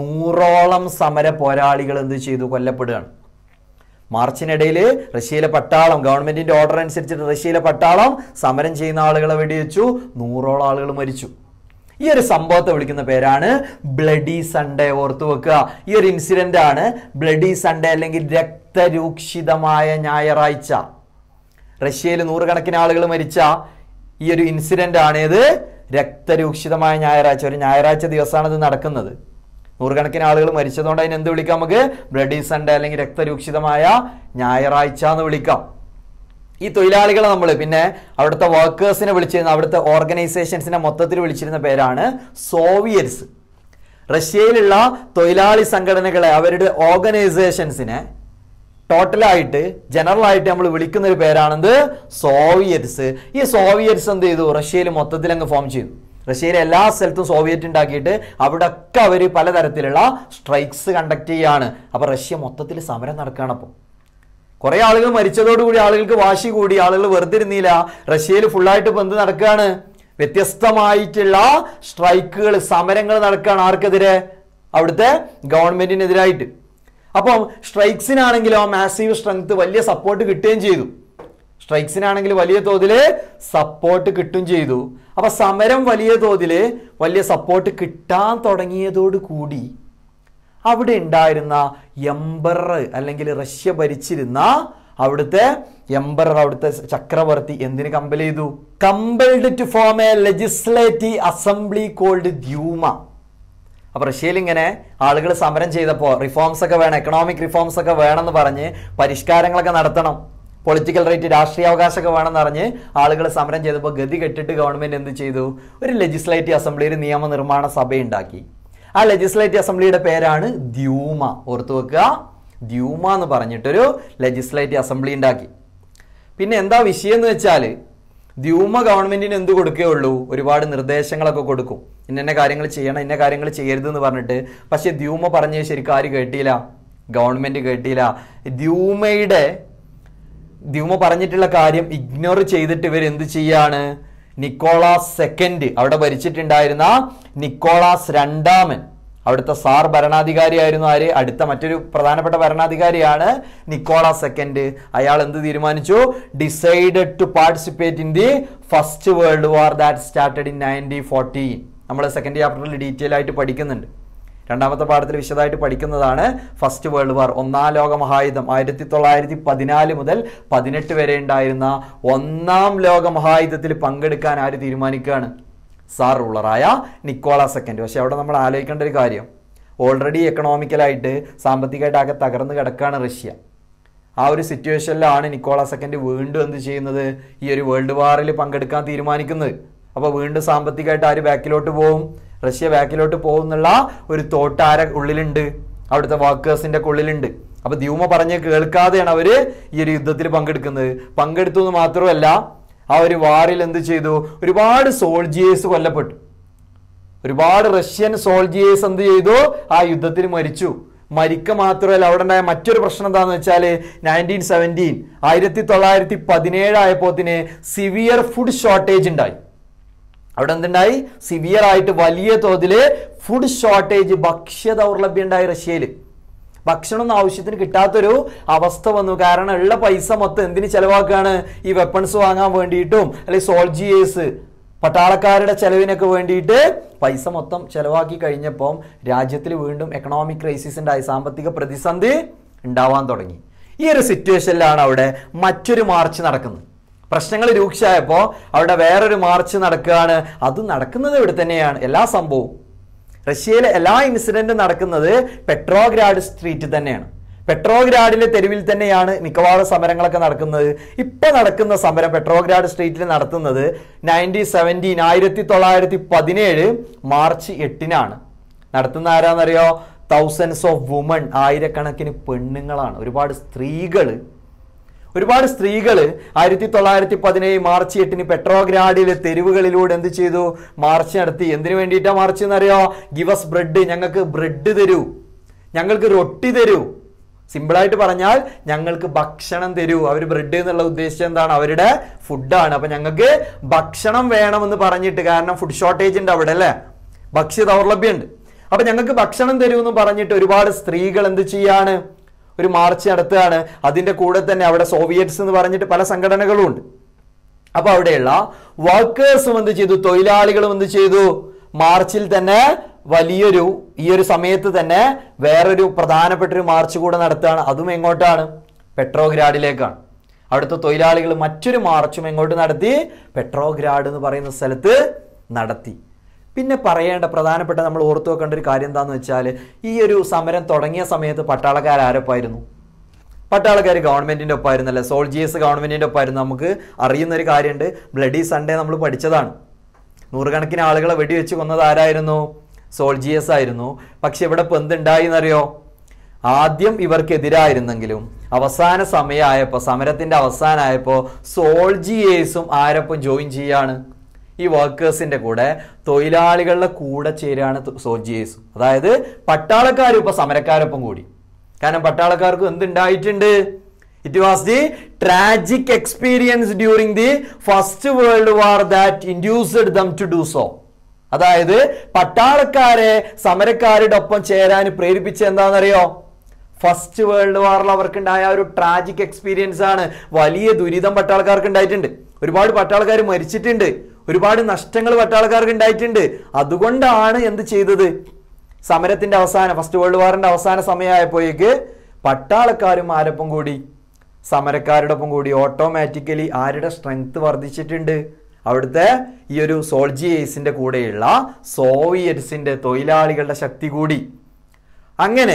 100ഓളം സമര പോരാളികൾ എന്ത് ചെയ്തു, കൊല്ലപ്പെടുകയാണ്. മാർച്ചിനിടയിൽ റഷ്യയിലെ പട്ടാളം, ഗവൺമെന്റിന്റെ ഓർഡർ അനുസരിച്ചിട്ട് റഷ്യയിലെ പട്ടാളം സമരം ചെയ്യുന്ന ആളുകളെ വെടിവെച്ചു. 100ഓളം ആളുകൾ മരിച്ചു. ഈ ഒരു സംഭവത്തെ വിളിക്കുന്ന പേരാണ് ബ്ലഡി സൺഡേ. ഓർത്തു വെക്കുക, ഈ ഒരു ഇൻസിഡന്റ് ആണ് ബ്ലഡി സൺഡേ അല്ലെങ്കിൽ രക്തരൂക്ഷിതമായ ഞായറാഴ്ച. റഷ്യയിൽ 100 കണക്കിന് ആളുകൾ മരിച്ച ഈ ഒരു ഇൻസിഡന്റ് ആണ് ഇത് രക്തരൂക്ഷിതമായ ഞായറാഴ്ച. ഒരു ഞായറാഴ്ച ദിവസമാണ് ഇത് നടക്കുന്നത്. 100 കണക്കിന് ആളുകൾ മരിച്ചതുകൊണ്ട് അതിന് എന്ത് വിളിക്കാം? നമുക്ക് ബ്ലഡി സൺഡേ അല്ലെങ്കിൽ രക്തരൂക്ഷിതമായ ഞായറാഴ്ച എന്ന് വിളിക്കാം. ഈ തൊഴിലാളികളെ നമ്മൾ പിന്നെ അവിടുത്തെ വർക്കേഴ്സിനെ വിളിച്ചിരുന്ന, അവിടുത്തെ ഓർഗനൈസേഷൻസിനെ മൊത്തത്തിൽ വിളിച്ചിരുന്ന പേരാണ് സോവിയറ്റ്സ്. റഷ്യയിലുള്ള തൊഴിലാളി സംഘടനകളെ, അവരുടെ ഓർഗനൈസേഷൻസിനെ ടോട്ടലായിട്ട് ജനറലായിട്ട് നമ്മൾ വിളിക്കുന്ന ഒരു പേരാണെന്ത്? സോവിയറ്റ്സ്. ഈ സോവിയറ്റ്സ് എന്ത് ചെയ്തു? റഷ്യയിൽ മൊത്തത്തിൽ അങ്ങ് ഫോം ചെയ്തു. റഷ്യയിലെ എല്ലാ സ്ഥലത്തും സോവിയറ്റ് ഉണ്ടാക്കിയിട്ട് അവിടെയൊക്കെ അവർ പലതരത്തിലുള്ള സ്ട്രൈക്സ് കണ്ടക്ട് ചെയ്യാണ്. അപ്പോൾ റഷ്യ മൊത്തത്തിൽ സമരം നടക്കുകയാണ്. അപ്പോൾ കുറേ ആളുകൾ മരിച്ചതോടുകൂടി ആളുകൾക്ക് വാശി കൂടി, ആളുകൾ വെറുതെ ഇരുന്നില്ല. റഷ്യയിൽ ഫുള്ളായിട്ട് ഇപ്പോൾ എന്ത് നടക്കുകയാണ്? വ്യത്യസ്തമായിട്ടുള്ള സ്ട്രൈക്കുകൾ, സമരങ്ങൾ നടക്കുകയാണ്. ആർക്കെതിരെ? അവിടുത്തെ ഗവൺമെന്റിനെതിരായിട്ട്. അപ്പം സ്ട്രൈക്സിനാണെങ്കിലും ആ മാസീവ് സ്ട്രെങ്ത്, വലിയ സപ്പോർട്ട് കിട്ടുകയും ചെയ്തു. സ്ട്രൈക്സിനാണെങ്കിൽ വലിയ തോതിൽ സപ്പോർട്ട് കിട്ടും ചെയ്തു. അപ്പൊ സമരം വലിയ തോതിൽ വലിയ സപ്പോർട്ട് കിട്ടാൻ തുടങ്ങിയതോടുകൂടി അവിടെ ഉണ്ടായിരുന്ന എംബറർ അല്ലെങ്കിൽ റഷ്യ ഭരിച്ചിരുന്ന അവിടുത്തെ എംബറർ, അവിടുത്തെ ചക്രവർത്തി എന്തിന് കമ്പൽ ചെയ്തു? Compelled to form a legislative assembly called Duma. അപ്പൊ റഷ്യയിൽ ഇങ്ങനെ ആളുകൾ സമരം ചെയ്തപ്പോൾ റിഫോംസ് ഒക്കെ വേണം, എക്കണോമിക് റിഫോംസ് ഒക്കെ വേണമെന്ന് പറഞ്ഞ്, പരിഷ്കാരങ്ങളൊക്കെ നടത്തണം, പൊളിറ്റിക്കൽ റൈറ്റ്, രാഷ്ട്രീയാവകാശമൊക്കെ വേണമെന്ന് പറഞ്ഞ് ആളുകൾ സമരം ചെയ്തപ്പോൾ ഗതി കെട്ടിട്ട് ഗവൺമെന്റ് എന്ത് ചെയ്തു? ഒരു ലെജിസ്ലേറ്റീവ് അസംബ്ലി, ഒരു നിയമനിർമ്മാണ സഭയുണ്ടാക്കി. ആ ലെജിസ്ലേറ്റീവ് അസംബ്ലിയുടെ പേരാണ് ദ്യൂമ. ഓർത്തു വെക്കുക, ദ്യൂമ എന്ന് പറഞ്ഞിട്ടൊരു ലെജിസ്ലേറ്റീവ് അസംബ്ലി ഉണ്ടാക്കി. പിന്നെ എന്താ വിഷയം എന്ന് വെച്ചാൽ, ദ്യൂമ ഗവൺമെന്റിന് എന്ത് കൊടുക്കുകയുള്ളൂ? ഒരുപാട് നിർദ്ദേശങ്ങളൊക്കെ കൊടുക്കും, ഇന്ന കാര്യങ്ങൾ ചെയ്യണം, ഇന്ന കാര്യങ്ങൾ ചെയ്യരുത് എന്ന് പറഞ്ഞിട്ട്. പക്ഷെ ദ്യൂമ പറഞ്ഞ് ശരിക്കും ആര് കേട്ടില്ല? ഗവൺമെന്റ് കേട്ടില്ല. ദ്യൂമ പറഞ്ഞിട്ടുള്ള കാര്യം ഇഗ്നോർ ചെയ്തിട്ട് ഇവർ എന്ത് ചെയ്യാണ്? നിക്കോളാസ് സെക്കൻഡ്, അവിടെ ഭരിച്ചിട്ടുണ്ടായിരുന്ന നിക്കോളാസ് രണ്ടാമൻ, അവിടുത്തെ സാർ ഭരണാധികാരിയായിരുന്നു. ആര്? അടുത്ത മറ്റൊരു പ്രധാനപ്പെട്ട ഭരണാധികാരിയാണ് നിക്കോളാസ് സെക്കൻഡ്. അയാൾ എന്ത് തീരുമാനിച്ചു? Decided to participate in the first world war that started in 1914. നമ്മൾ സെക്കൻഡ് ചാപ്റ്ററിൽ ഡീറ്റെയിൽ ആയിട്ട് പഠിക്കുന്നുണ്ട്. രണ്ടാമത്തെ പാഠത്തിൽ വിശദമായിട്ട് പഠിക്കുന്നതാണ് ഫസ്റ്റ് വേൾഡ് വാർ, ഒന്നാം ലോക മഹായുദ്ധം. 1914 മുതൽ 18 വരെ ഉണ്ടായിരുന്ന ഒന്നാം ലോക മഹായുദ്ധത്തിൽ പങ്കെടുക്കാൻ ആര് തീരുമാനിക്കുകയാണ്? സാർ റൂളറായ നിക്കോളാസ് സെക്കൻഡ്. പക്ഷെ അവിടെ നമ്മൾ ആലോചിക്കേണ്ട ഒരു കാര്യം, ഓൾറെഡി എക്കണോമിക്കലായിട്ട് സാമ്പത്തികമായിട്ട് ആകെ തകർന്ന് കിടക്കുകയാണ് റഷ്യ. ആ ഒരു സിറ്റുവേഷനിലാണ് നിക്കോളാസ് സെക്കൻഡ് വീണ്ടും എന്ത് ചെയ്യുന്നത്, ഈ ഒരു വേൾഡ് വാറിൽ പങ്കെടുക്കാൻ തീരുമാനിക്കുന്നത്. അപ്പോൾ വീണ്ടും സാമ്പത്തികമായിട്ട് ആര് ബാക്കിലോട്ട് പോകും, റഷ്യ ബാക്കിലോട്ട് പോകുന്നുള്ള ഒരു തോട്ട് ആരെ ഉള്ളിലുണ്ട്, അവിടുത്തെ വർക്കേഴ്സിൻ്റെ ഉള്ളിലുണ്ട്. അപ്പോൾ ദ്യൂമ പറഞ്ഞ് കേൾക്കാതെയാണ് അവർ ഈ ഒരു യുദ്ധത്തിൽ പങ്കെടുക്കുന്നത്. പങ്കെടുത്തു എന്ന് മാത്രമല്ല, ആ ഒരു വാറിൽ എന്ത് ചെയ്തു, ഒരുപാട് സോൾജിയേഴ്സ് കൊല്ലപ്പെട്ടു. ഒരുപാട് റഷ്യൻ സോൾജിയേഴ്സ് എന്ത് ചെയ്തു, ആ യുദ്ധത്തിൽ മരിച്ചു. മരിക്ക മാത്രമല്ല, അവിടെ ഉണ്ടായ മറ്റൊരു പ്രശ്നം എന്താണെന്ന് വെച്ചാൽ 1917 ആയപ്പോത്തിന് സിവിയർ ഫുഡ് ഷോർട്ടേജ് ഉണ്ടായി. അവിടെ എന്തുണ്ടായി, സിവിയർ ആയിട്ട് വലിയ തോതിൽ ഫുഡ് ഷോർട്ടേജ്, ഭക്ഷ്യ ദൗർലഭ്യം ഉണ്ടായി റഷ്യയിൽ. ഭക്ഷണമൊന്നും ആവശ്യത്തിന് കിട്ടാത്തൊരു അവസ്ഥ വന്നു. കാരണം ഉള്ള പൈസ മൊത്തം എന്തിന് ചെലവാക്കുകയാണ്, ഈ വെപ്പൺസ് വാങ്ങാൻ വേണ്ടിയിട്ടും അല്ലെങ്കിൽ സോൾജിയേഴ്സ് പട്ടാളക്കാരുടെ ചെലവിനൊക്കെ വേണ്ടിയിട്ട് പൈസ മൊത്തം ചെലവാക്കി കഴിഞ്ഞപ്പം രാജ്യത്തിൽ വീണ്ടും എക്കണോമിക് ക്രൈസിസ് ഉണ്ടായി, സാമ്പത്തിക പ്രതിസന്ധി ഉണ്ടാവാൻ തുടങ്ങി. ഈ ഒരു സിറ്റുവേഷനിലാണ് അവിടെ മറ്റൊരു മാർച്ച് നടക്കുന്നത്. പ്രശ്നങ്ങൾ രൂക്ഷമായപ്പോൾ അവിടെ വേറൊരു മാർച്ച് നടക്കുകയാണ്. അത് നടക്കുന്നത് ഇവിടെ തന്നെയാണ്. എല്ലാ സംഭവവും റഷ്യയിലെ എല്ലാ ഇൻസിഡന്റും നടക്കുന്നത് പെട്രോഗ്രാഡ് സ്ട്രീറ്റ് തന്നെയാണ്. പെട്രോഗ്രാഡിലെ തെരുവിൽ തന്നെയാണ് മിക്കവാറും സമരങ്ങളൊക്കെ നടക്കുന്നത്. ഇപ്പൊ നടക്കുന്ന സമരം പെട്രോഗ്രാഡ് സ്ട്രീറ്റിൽ നടത്തുന്നത് 1917 മാർച്ച് 8 നടത്തുന്ന ആരാന്നറിയോ, തൗസൻഡ്സ് ഓഫ് വുമൺ, ആയിരക്കണക്കിന് പെണ്ണുങ്ങളാണ്, ഒരുപാട് സ്ത്രീകൾ 1917 മാർച്ച് 8 പെട്രോഗ്രാഡിലെ തെരുവുകളിലൂടെ എന്ത് ചെയ്തു, മാർച്ച് നടത്തി. എന്തിനു വേണ്ടിയിട്ടാ മാർച്ച് എന്നറിയോ, ഗിവസ് ബ്രെഡ്, ഞങ്ങൾക്ക് ബ്രെഡ് തരൂ, ഞങ്ങൾക്ക് റൊട്ടി തരൂ, സിമ്പിളായിട്ട് പറഞ്ഞാൽ ഞങ്ങൾക്ക് ഭക്ഷണം തരൂ. അവർ ബ്രെഡ് എന്നുള്ള ഉദ്ദേശം എന്താണ്, അവരുടെ ഫുഡാണ്. അപ്പൊ ഞങ്ങൾക്ക് ഭക്ഷണം വേണമെന്ന് പറഞ്ഞിട്ട്, കാരണം ഫുഡ് ഷോർട്ടേജ് ഉണ്ട് അവിടെ അല്ലേ, ഭക്ഷ്യ ദൗർലഭ്യം ഉണ്ട്. അപ്പൊ ഞങ്ങൾക്ക് ഭക്ഷണം തരൂ എന്ന് പറഞ്ഞിട്ട് ഒരുപാട് സ്ത്രീകൾ എന്ത് ചെയ്യാണ്, ഒരു മാർച്ച് നടത്തുകയാണ്. അതിന്റെ കൂടെ തന്നെ അവിടെ സോവിയറ്റ്സ് എന്ന് പറഞ്ഞിട്ട് പല സംഘടനകളും ഉണ്ട്. അപ്പൊ അവിടെയുള്ള വർക്കേഴ്സും എന്ത് ചെയ്തു, തൊഴിലാളികളും എന്ത് ചെയ്തു, മാർച്ചിൽ തന്നെ ഈ ഒരു സമയത്ത് തന്നെ വേറൊരു പ്രധാനപ്പെട്ട ഒരു മാർച്ച് കൂടെ നടത്തുകയാണ്. അതും എങ്ങോട്ടാണ്, പെട്രോഗ്രാഡിലേക്കാണ്. അവിടുത്തെ തൊഴിലാളികൾ മറ്റൊരു മാർച്ചും എങ്ങോട്ട് നടത്തി, പെട്രോഗ്രാഡ് എന്ന് പറയുന്ന സ്ഥലത്ത് നടത്തി. പിന്നെ പറയേണ്ട പ്രധാനപ്പെട്ട നമ്മൾ ഓർത്തു വെക്കേണ്ട ഒരു കാര്യം എന്താണെന്ന് വെച്ചാൽ, ഈ ഒരു സമരം തുടങ്ങിയ സമയത്ത് പട്ടാളക്കാർ ആരൊപ്പായിരുന്നു, പട്ടാളക്കാർ ഗവൺമെന്റിന്റെ ഒപ്പമായിരുന്നല്ലേ, സോൾജിയേഴ്സ് ഗവൺമെന്റിന്റെ ഒപ്പമായിരുന്നു. നമുക്ക് അറിയുന്ന ഒരു കാര്യമുണ്ട്, ബ്ലഡി സൺഡേ നമ്മൾ പഠിച്ചതാണ്. നൂറുകണക്കിന് ആളുകളെ വെടിവെച്ച് കൊന്നത് ആരായിരുന്നു, സോൾജിയേഴ്സ് ആയിരുന്നു. പക്ഷെ ഇവിടെ ഇപ്പം എന്തുണ്ടായി എന്നറിയോ, ആദ്യം ഇവർക്കെതിരായിരുന്നെങ്കിലും അവസാന സമയമായപ്പോൾ, സമരത്തിന്റെ അവസാനമായപ്പോൾ സോൾജിയേഴ്സും ആരൊപ്പം ജോയിൻ ചെയ്യാണ്, ഈ വർക്കേഴ്സിന്റെ കൂടെ, തൊഴിലാളികളുടെ കൂടെ ചേരാണ് സോൾജിയേഴ്സും. അതായത് പട്ടാളക്കാരും ഇപ്പൊ സമരക്കാരൊപ്പം കൂടി. കാരണം പട്ടാളക്കാർക്ക് എന്തുണ്ടായിട്ടുണ്ട്, it was the tragic experience during the first world war that induced them to do so. അതായത് പട്ടാളക്കാരെ സമരക്കാരുടെ ഒപ്പം ചേരാൻ പ്രേരിപ്പിച്ച എന്താണെന്നറിയോ, ഫസ്റ്റ് വേൾഡ് വാറിൽ അവർക്കുണ്ടായ ഒരു ട്രാജിക് എക്സ്പീരിയൻസ് ആണ്. വലിയ ദുരിതം പട്ടാളക്കാർക്ക് ഉണ്ടായിട്ടുണ്ട്, ഒരുപാട് പട്ടാളക്കാർ മരിച്ചിട്ടുണ്ട്, ഒരുപാട് നഷ്ടങ്ങൾ പട്ടാളക്കാർക്ക് ഉണ്ടായിട്ടുണ്ട്. അതുകൊണ്ടാണ് എന്ത് ചെയ്തത്, സമരത്തിന്റെ അവസാനം, ഫസ്റ്റ് വേൾഡ് വാറിന്റെ അവസാന സമയമായപ്പോഴേക്ക് പട്ടാളക്കാരും ആരൊപ്പം കൂടി, സമരക്കാരുടെ ഒപ്പം കൂടി. ഓട്ടോമാറ്റിക്കലി ആരുടെ സ്ട്രെങ്ത് വർദ്ധിച്ചിട്ടുണ്ട്, അവിടുത്തെ ഈ ഒരു സോൾജിയേഴ്സിന്റെ കൂടെയുള്ള സോവിയറ്റ്സിന്റെ തൊഴിലാളികളുടെ ശക്തി കൂടി. അങ്ങനെ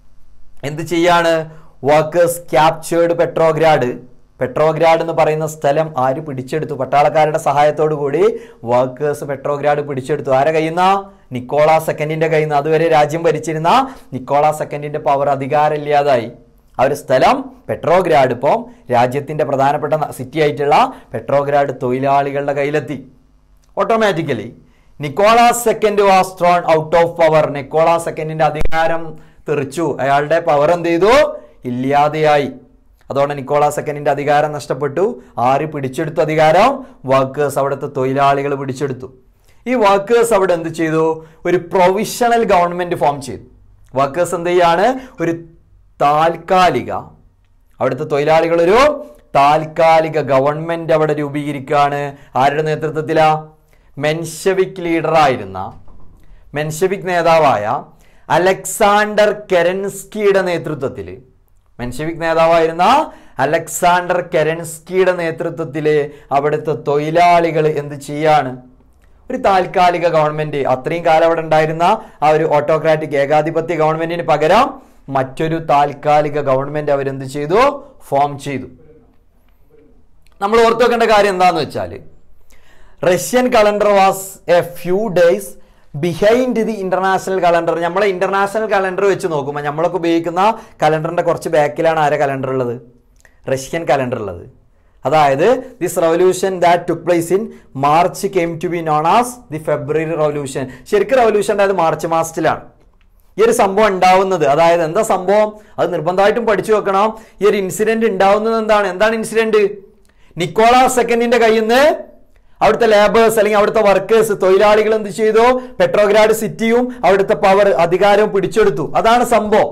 എന്ത് ചെയ്യാണ്, വർക്കേഴ്സ് ക്യാപ്ചേർഡ് പെട്രോഗ്രാഡ്. പെട്രോഗ്രാഡ് എന്ന് പറയുന്ന സ്ഥലം ആര് പിടിച്ചെടുത്തു, പട്ടാളക്കാരുടെ സഹായത്തോടു കൂടി വർക്കേഴ്സ് പെട്രോഗ്രാഡ് പിടിച്ചെടുത്തു. ആരെ കയ്യിൽ നിന്നാ, നിക്കോളാസ് സെക്കൻഡിന്റെ കയ്യിൽ നിന്ന്. അതുവരെ രാജ്യം ഭരിച്ചിരുന്ന നിക്കോളാസ് സെക്കൻഡിന്റെ പവർ, അധികാരം ഇല്ലാതായി. ആ ഒരു സ്ഥലം പെട്രോഗ്രാഡ് ഇപ്പം രാജ്യത്തിന്റെ പ്രധാനപ്പെട്ട സിറ്റി ആയിട്ടുള്ള പെട്രോഗ്രാഡ് തൊഴിലാളികളുടെ കയ്യിലെത്തി. Automatically Nicholas second was thrown out of power. Nicholas സെക്കൻഡിന്റെ അധികാരം തെറിച്ചു, അയാളുടെ പവർ എന്ത് ചെയ്തു, ഇല്ലാതെയായി. അതോടെ നിക്കോളാസ് സെക്കൻഡിന്റെ അധികാരം നഷ്ടപ്പെട്ടു. ആര് പിടിച്ചെടുത്തു അധികാരം, വർക്കേഴ്സ്, അവിടുത്തെ തൊഴിലാളികൾ പിടിച്ചെടുത്തു. ഈ വർക്കേഴ്സ് അവിടെ എന്ത് ചെയ്തു, ഒരു പ്രൊവിഷണൽ ഗവൺമെന്റ് ഫോം ചെയ്തു. വർക്കേഴ്സ് എന്ത് ചെയ്യാണ്, ഒരു താൽക്കാലിക, അവിടുത്തെ തൊഴിലാളികൾ ഒരു താൽക്കാലിക ഗവൺമെന്റ് അവിടെ രൂപീകരിക്കുകയാണ്. ആരുടെ നേതൃത്വത്തിലാ, മെൻഷെവിക് ലീഡറായിരുന്ന, മെൻഷെവിക് നേതാവായ അലക്സാണ്ടർ കെരൻസ്കിയുടെ നേതൃത്വത്തിൽ, മെൻഷെവിക് നേതാവായിരുന്ന അലക്സാണ്ടർ കെരൻസ്കിയുടെ നേതൃത്വത്തിൽ അവിടുത്തെ തൊഴിലാളികൾ എന്ത് ചെയ്യാണ്, ഒരു താൽക്കാലിക ഗവൺമെന്റ്, അത്രയും കാലം അവിടെ ഉണ്ടായിരുന്ന ആ ഒരു ഓട്ടോക്രാറ്റിക് ഏകാധിപത്യ ഗവൺമെന്റിന് പകരം മറ്റൊരു താൽക്കാലിക ഗവൺമെന്റ് അവരെന്ത് ചെയ്തു? ഫോം ചെയ്തു. നമ്മൾ ഓർത്തു വെക്കേണ്ട കാര്യം എന്താന്ന് വെച്ചാൽ Russian calendar was a few days behind the international calendar. നമ്മളെ ഇന്റർനാഷണൽ കലണ്ടർ വെച്ച് നോക്കുമ്പോൾ നമ്മളൊക്കെ ഉപയോഗിക്കുന്ന കലണ്ടറിന്റെ കുറച്ച് ബാക്കിലാണ് ആരെ കലണ്ടർ ഉള്ളത്? റഷ്യൻ കലണ്ടർ ഉള്ളത്. അതായത് this revolution that took place in March came to be known as the February revolution. ശരിക്കും റവല്യൂഷൻ ഉണ്ടായത് മാർച്ച് മാസത്തിലാണ്. ഈ ഒരു സംഭവം ഉണ്ടാവുന്നത്, അതായത് എന്താ സംഭവം, അത് നിർബന്ധമായിട്ടും പഠിച്ചു വെക്കണം. ഈ ഒരു ഇൻസിഡന്റ് ഉണ്ടാവുന്നത് എന്താണ് ഇൻസിഡന്റ്? നിക്കോളാസ് സെക്കൻഡിന്റെ കയ്യിൽ നിന്ന് അവിടുത്തെ ലേബേഴ്സ് അല്ലെങ്കിൽ അവിടുത്തെ വർക്കേഴ്സ്, തൊഴിലാളികൾ എന്ത് ചെയ്തു? പെട്രോഗ്രാഡ് സിറ്റിയും അവിടുത്തെ പവർ അധികാരവും പിടിച്ചെടുത്തു. അതാണ് സംഭവം.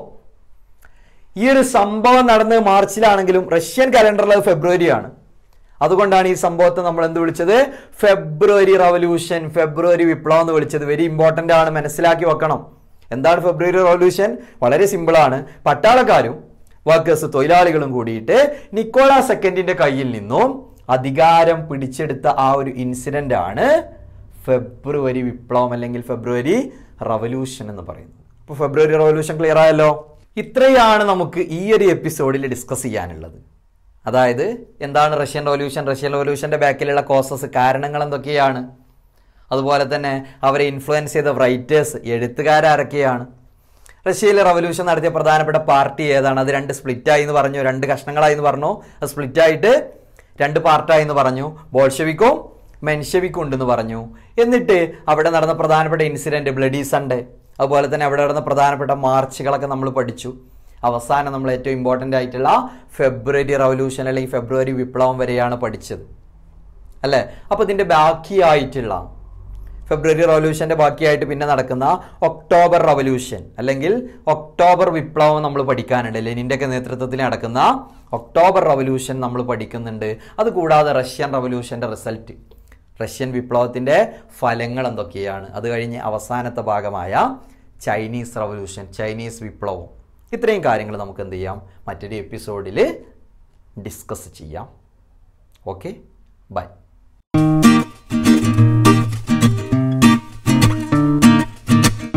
ഈ ഒരു സംഭവം നടന്നത് മാർച്ചിലാണെങ്കിലും റഷ്യൻ കലണ്ടറിൽ അത് ഫെബ്രുവരിയാണ്. അതുകൊണ്ടാണ് ഈ സംഭവത്തെ നമ്മൾ എന്ത് വിളിച്ചത്? ഫെബ്രുവരി റവല്യൂഷൻ, ഫെബ്രുവരി വിപ്ലവം എന്ന് വിളിച്ചത്. വെരി ഇമ്പോർട്ടന്റ് ആണ്, മനസ്സിലാക്കി വെക്കണം. എന്താണ് ഫെബ്രുവരി റവല്യൂഷൻ? വളരെ സിമ്പിൾ ആണ്. പട്ടാളക്കാരും വർക്കേഴ്സ് തൊഴിലാളികളും കൂടിയിട്ട് നിക്കോളാസ് സെക്കൻഡിന്റെ കയ്യിൽ നിന്നും അധികാരം പിടിച്ചെടുത്ത ആ ഒരു ഇൻസിഡന്റ് ആണ് ഫെബ്രുവരി വിപ്ലവം അല്ലെങ്കിൽ ഫെബ്രുവരി റവല്യൂഷൻ എന്ന് പറയുന്നത്. ഇപ്പോൾ ഫെബ്രുവരി റവല്യൂഷൻ ക്ലിയർ ആയല്ലോ. ഇത്രയാണ് നമുക്ക് ഈ ഒരു എപ്പിസോഡിൽ ഡിസ്കസ് ചെയ്യാനുള്ളത്. അതായത് എന്താണ് റഷ്യൻ റവല്യൂഷന്റെ ബാക്കിലുള്ള കോസസ്, കാരണങ്ങൾ എന്തൊക്കെയാണ്, അതുപോലെ തന്നെ അവരെ ഇൻഫ്ലുവൻസ് ചെയ്ത റൈറ്റേഴ്സ്, എഴുത്തുകാരൊക്കെയാണ്, റഷ്യയിലെ റവല്യൂഷൻ നടത്തിയ പ്രധാനപ്പെട്ട പാർട്ടി ഏതാണ്, അത് രണ്ട് സ്പ്ലിറ്റായി എന്ന് പറഞ്ഞു, രണ്ട് കഷ്ണങ്ങളായി എന്ന് പറഞ്ഞു, അത് സ്പ്ലിറ്റായിട്ട് രണ്ട് പാർട്ടായി എന്ന് പറഞ്ഞു, ബോൾഷെവിക്കും മെൻഷെവിക്കും ഉണ്ടെന്ന് പറഞ്ഞു. എന്നിട്ട് അവിടെ നടന്ന പ്രധാനപ്പെട്ട ഇൻസിഡന്റ് ബ്ലഡി സൺഡേ, അതുപോലെ തന്നെ അവിടെ നടന്ന പ്രധാനപ്പെട്ട മാർച്ചുകളൊക്കെ നമ്മൾ പഠിച്ചു. അവസാനം നമ്മൾ ഏറ്റവും ഇമ്പോർട്ടൻ്റ് ആയിട്ടുള്ള ഫെബ്രുവരി റവല്യൂഷൻ അല്ലെങ്കിൽ ഫെബ്രുവരി വിപ്ലവം വരെയാണ് പഠിച്ചത് അല്ലേ. അപ്പോൾ ഇതിൻ്റെ ബാക്കിയായിട്ടുള്ള ഫെബ്രുവരി റവല്യൂഷൻ്റെ ബാക്കിയായിട്ട് പിന്നെ നടക്കുന്ന ഒക്ടോബർ റവല്യൂഷൻ അല്ലെങ്കിൽ ഒക്ടോബർ വിപ്ലവം നമ്മൾ പഠിക്കാനുണ്ട്. ലെനിൻ്റെയൊക്കെ നേതൃത്വത്തിൽ നടക്കുന്ന ഒക്ടോബർ റവല്യൂഷൻ നമ്മൾ പഠിക്കുന്നുണ്ട്. അതുകൂടാതെ റഷ്യൻ റവല്യൂഷൻ്റെ റിസൾട്ട്, റഷ്യൻ വിപ്ലവത്തിൻ്റെ ഫലങ്ങൾ എന്തൊക്കെയാണ്, അത് കഴിഞ്ഞ് അവസാനത്തെ ഭാഗമായ ചൈനീസ് റവല്യൂഷൻ, ചൈനീസ് വിപ്ലവം, ഇത്രയും കാര്യങ്ങൾ നമുക്ക് എന്ത് ചെയ്യാം, മറ്റൊരു എപ്പിസോഡിൽ ഡിസ്കസ് ചെയ്യാം. Okay, by.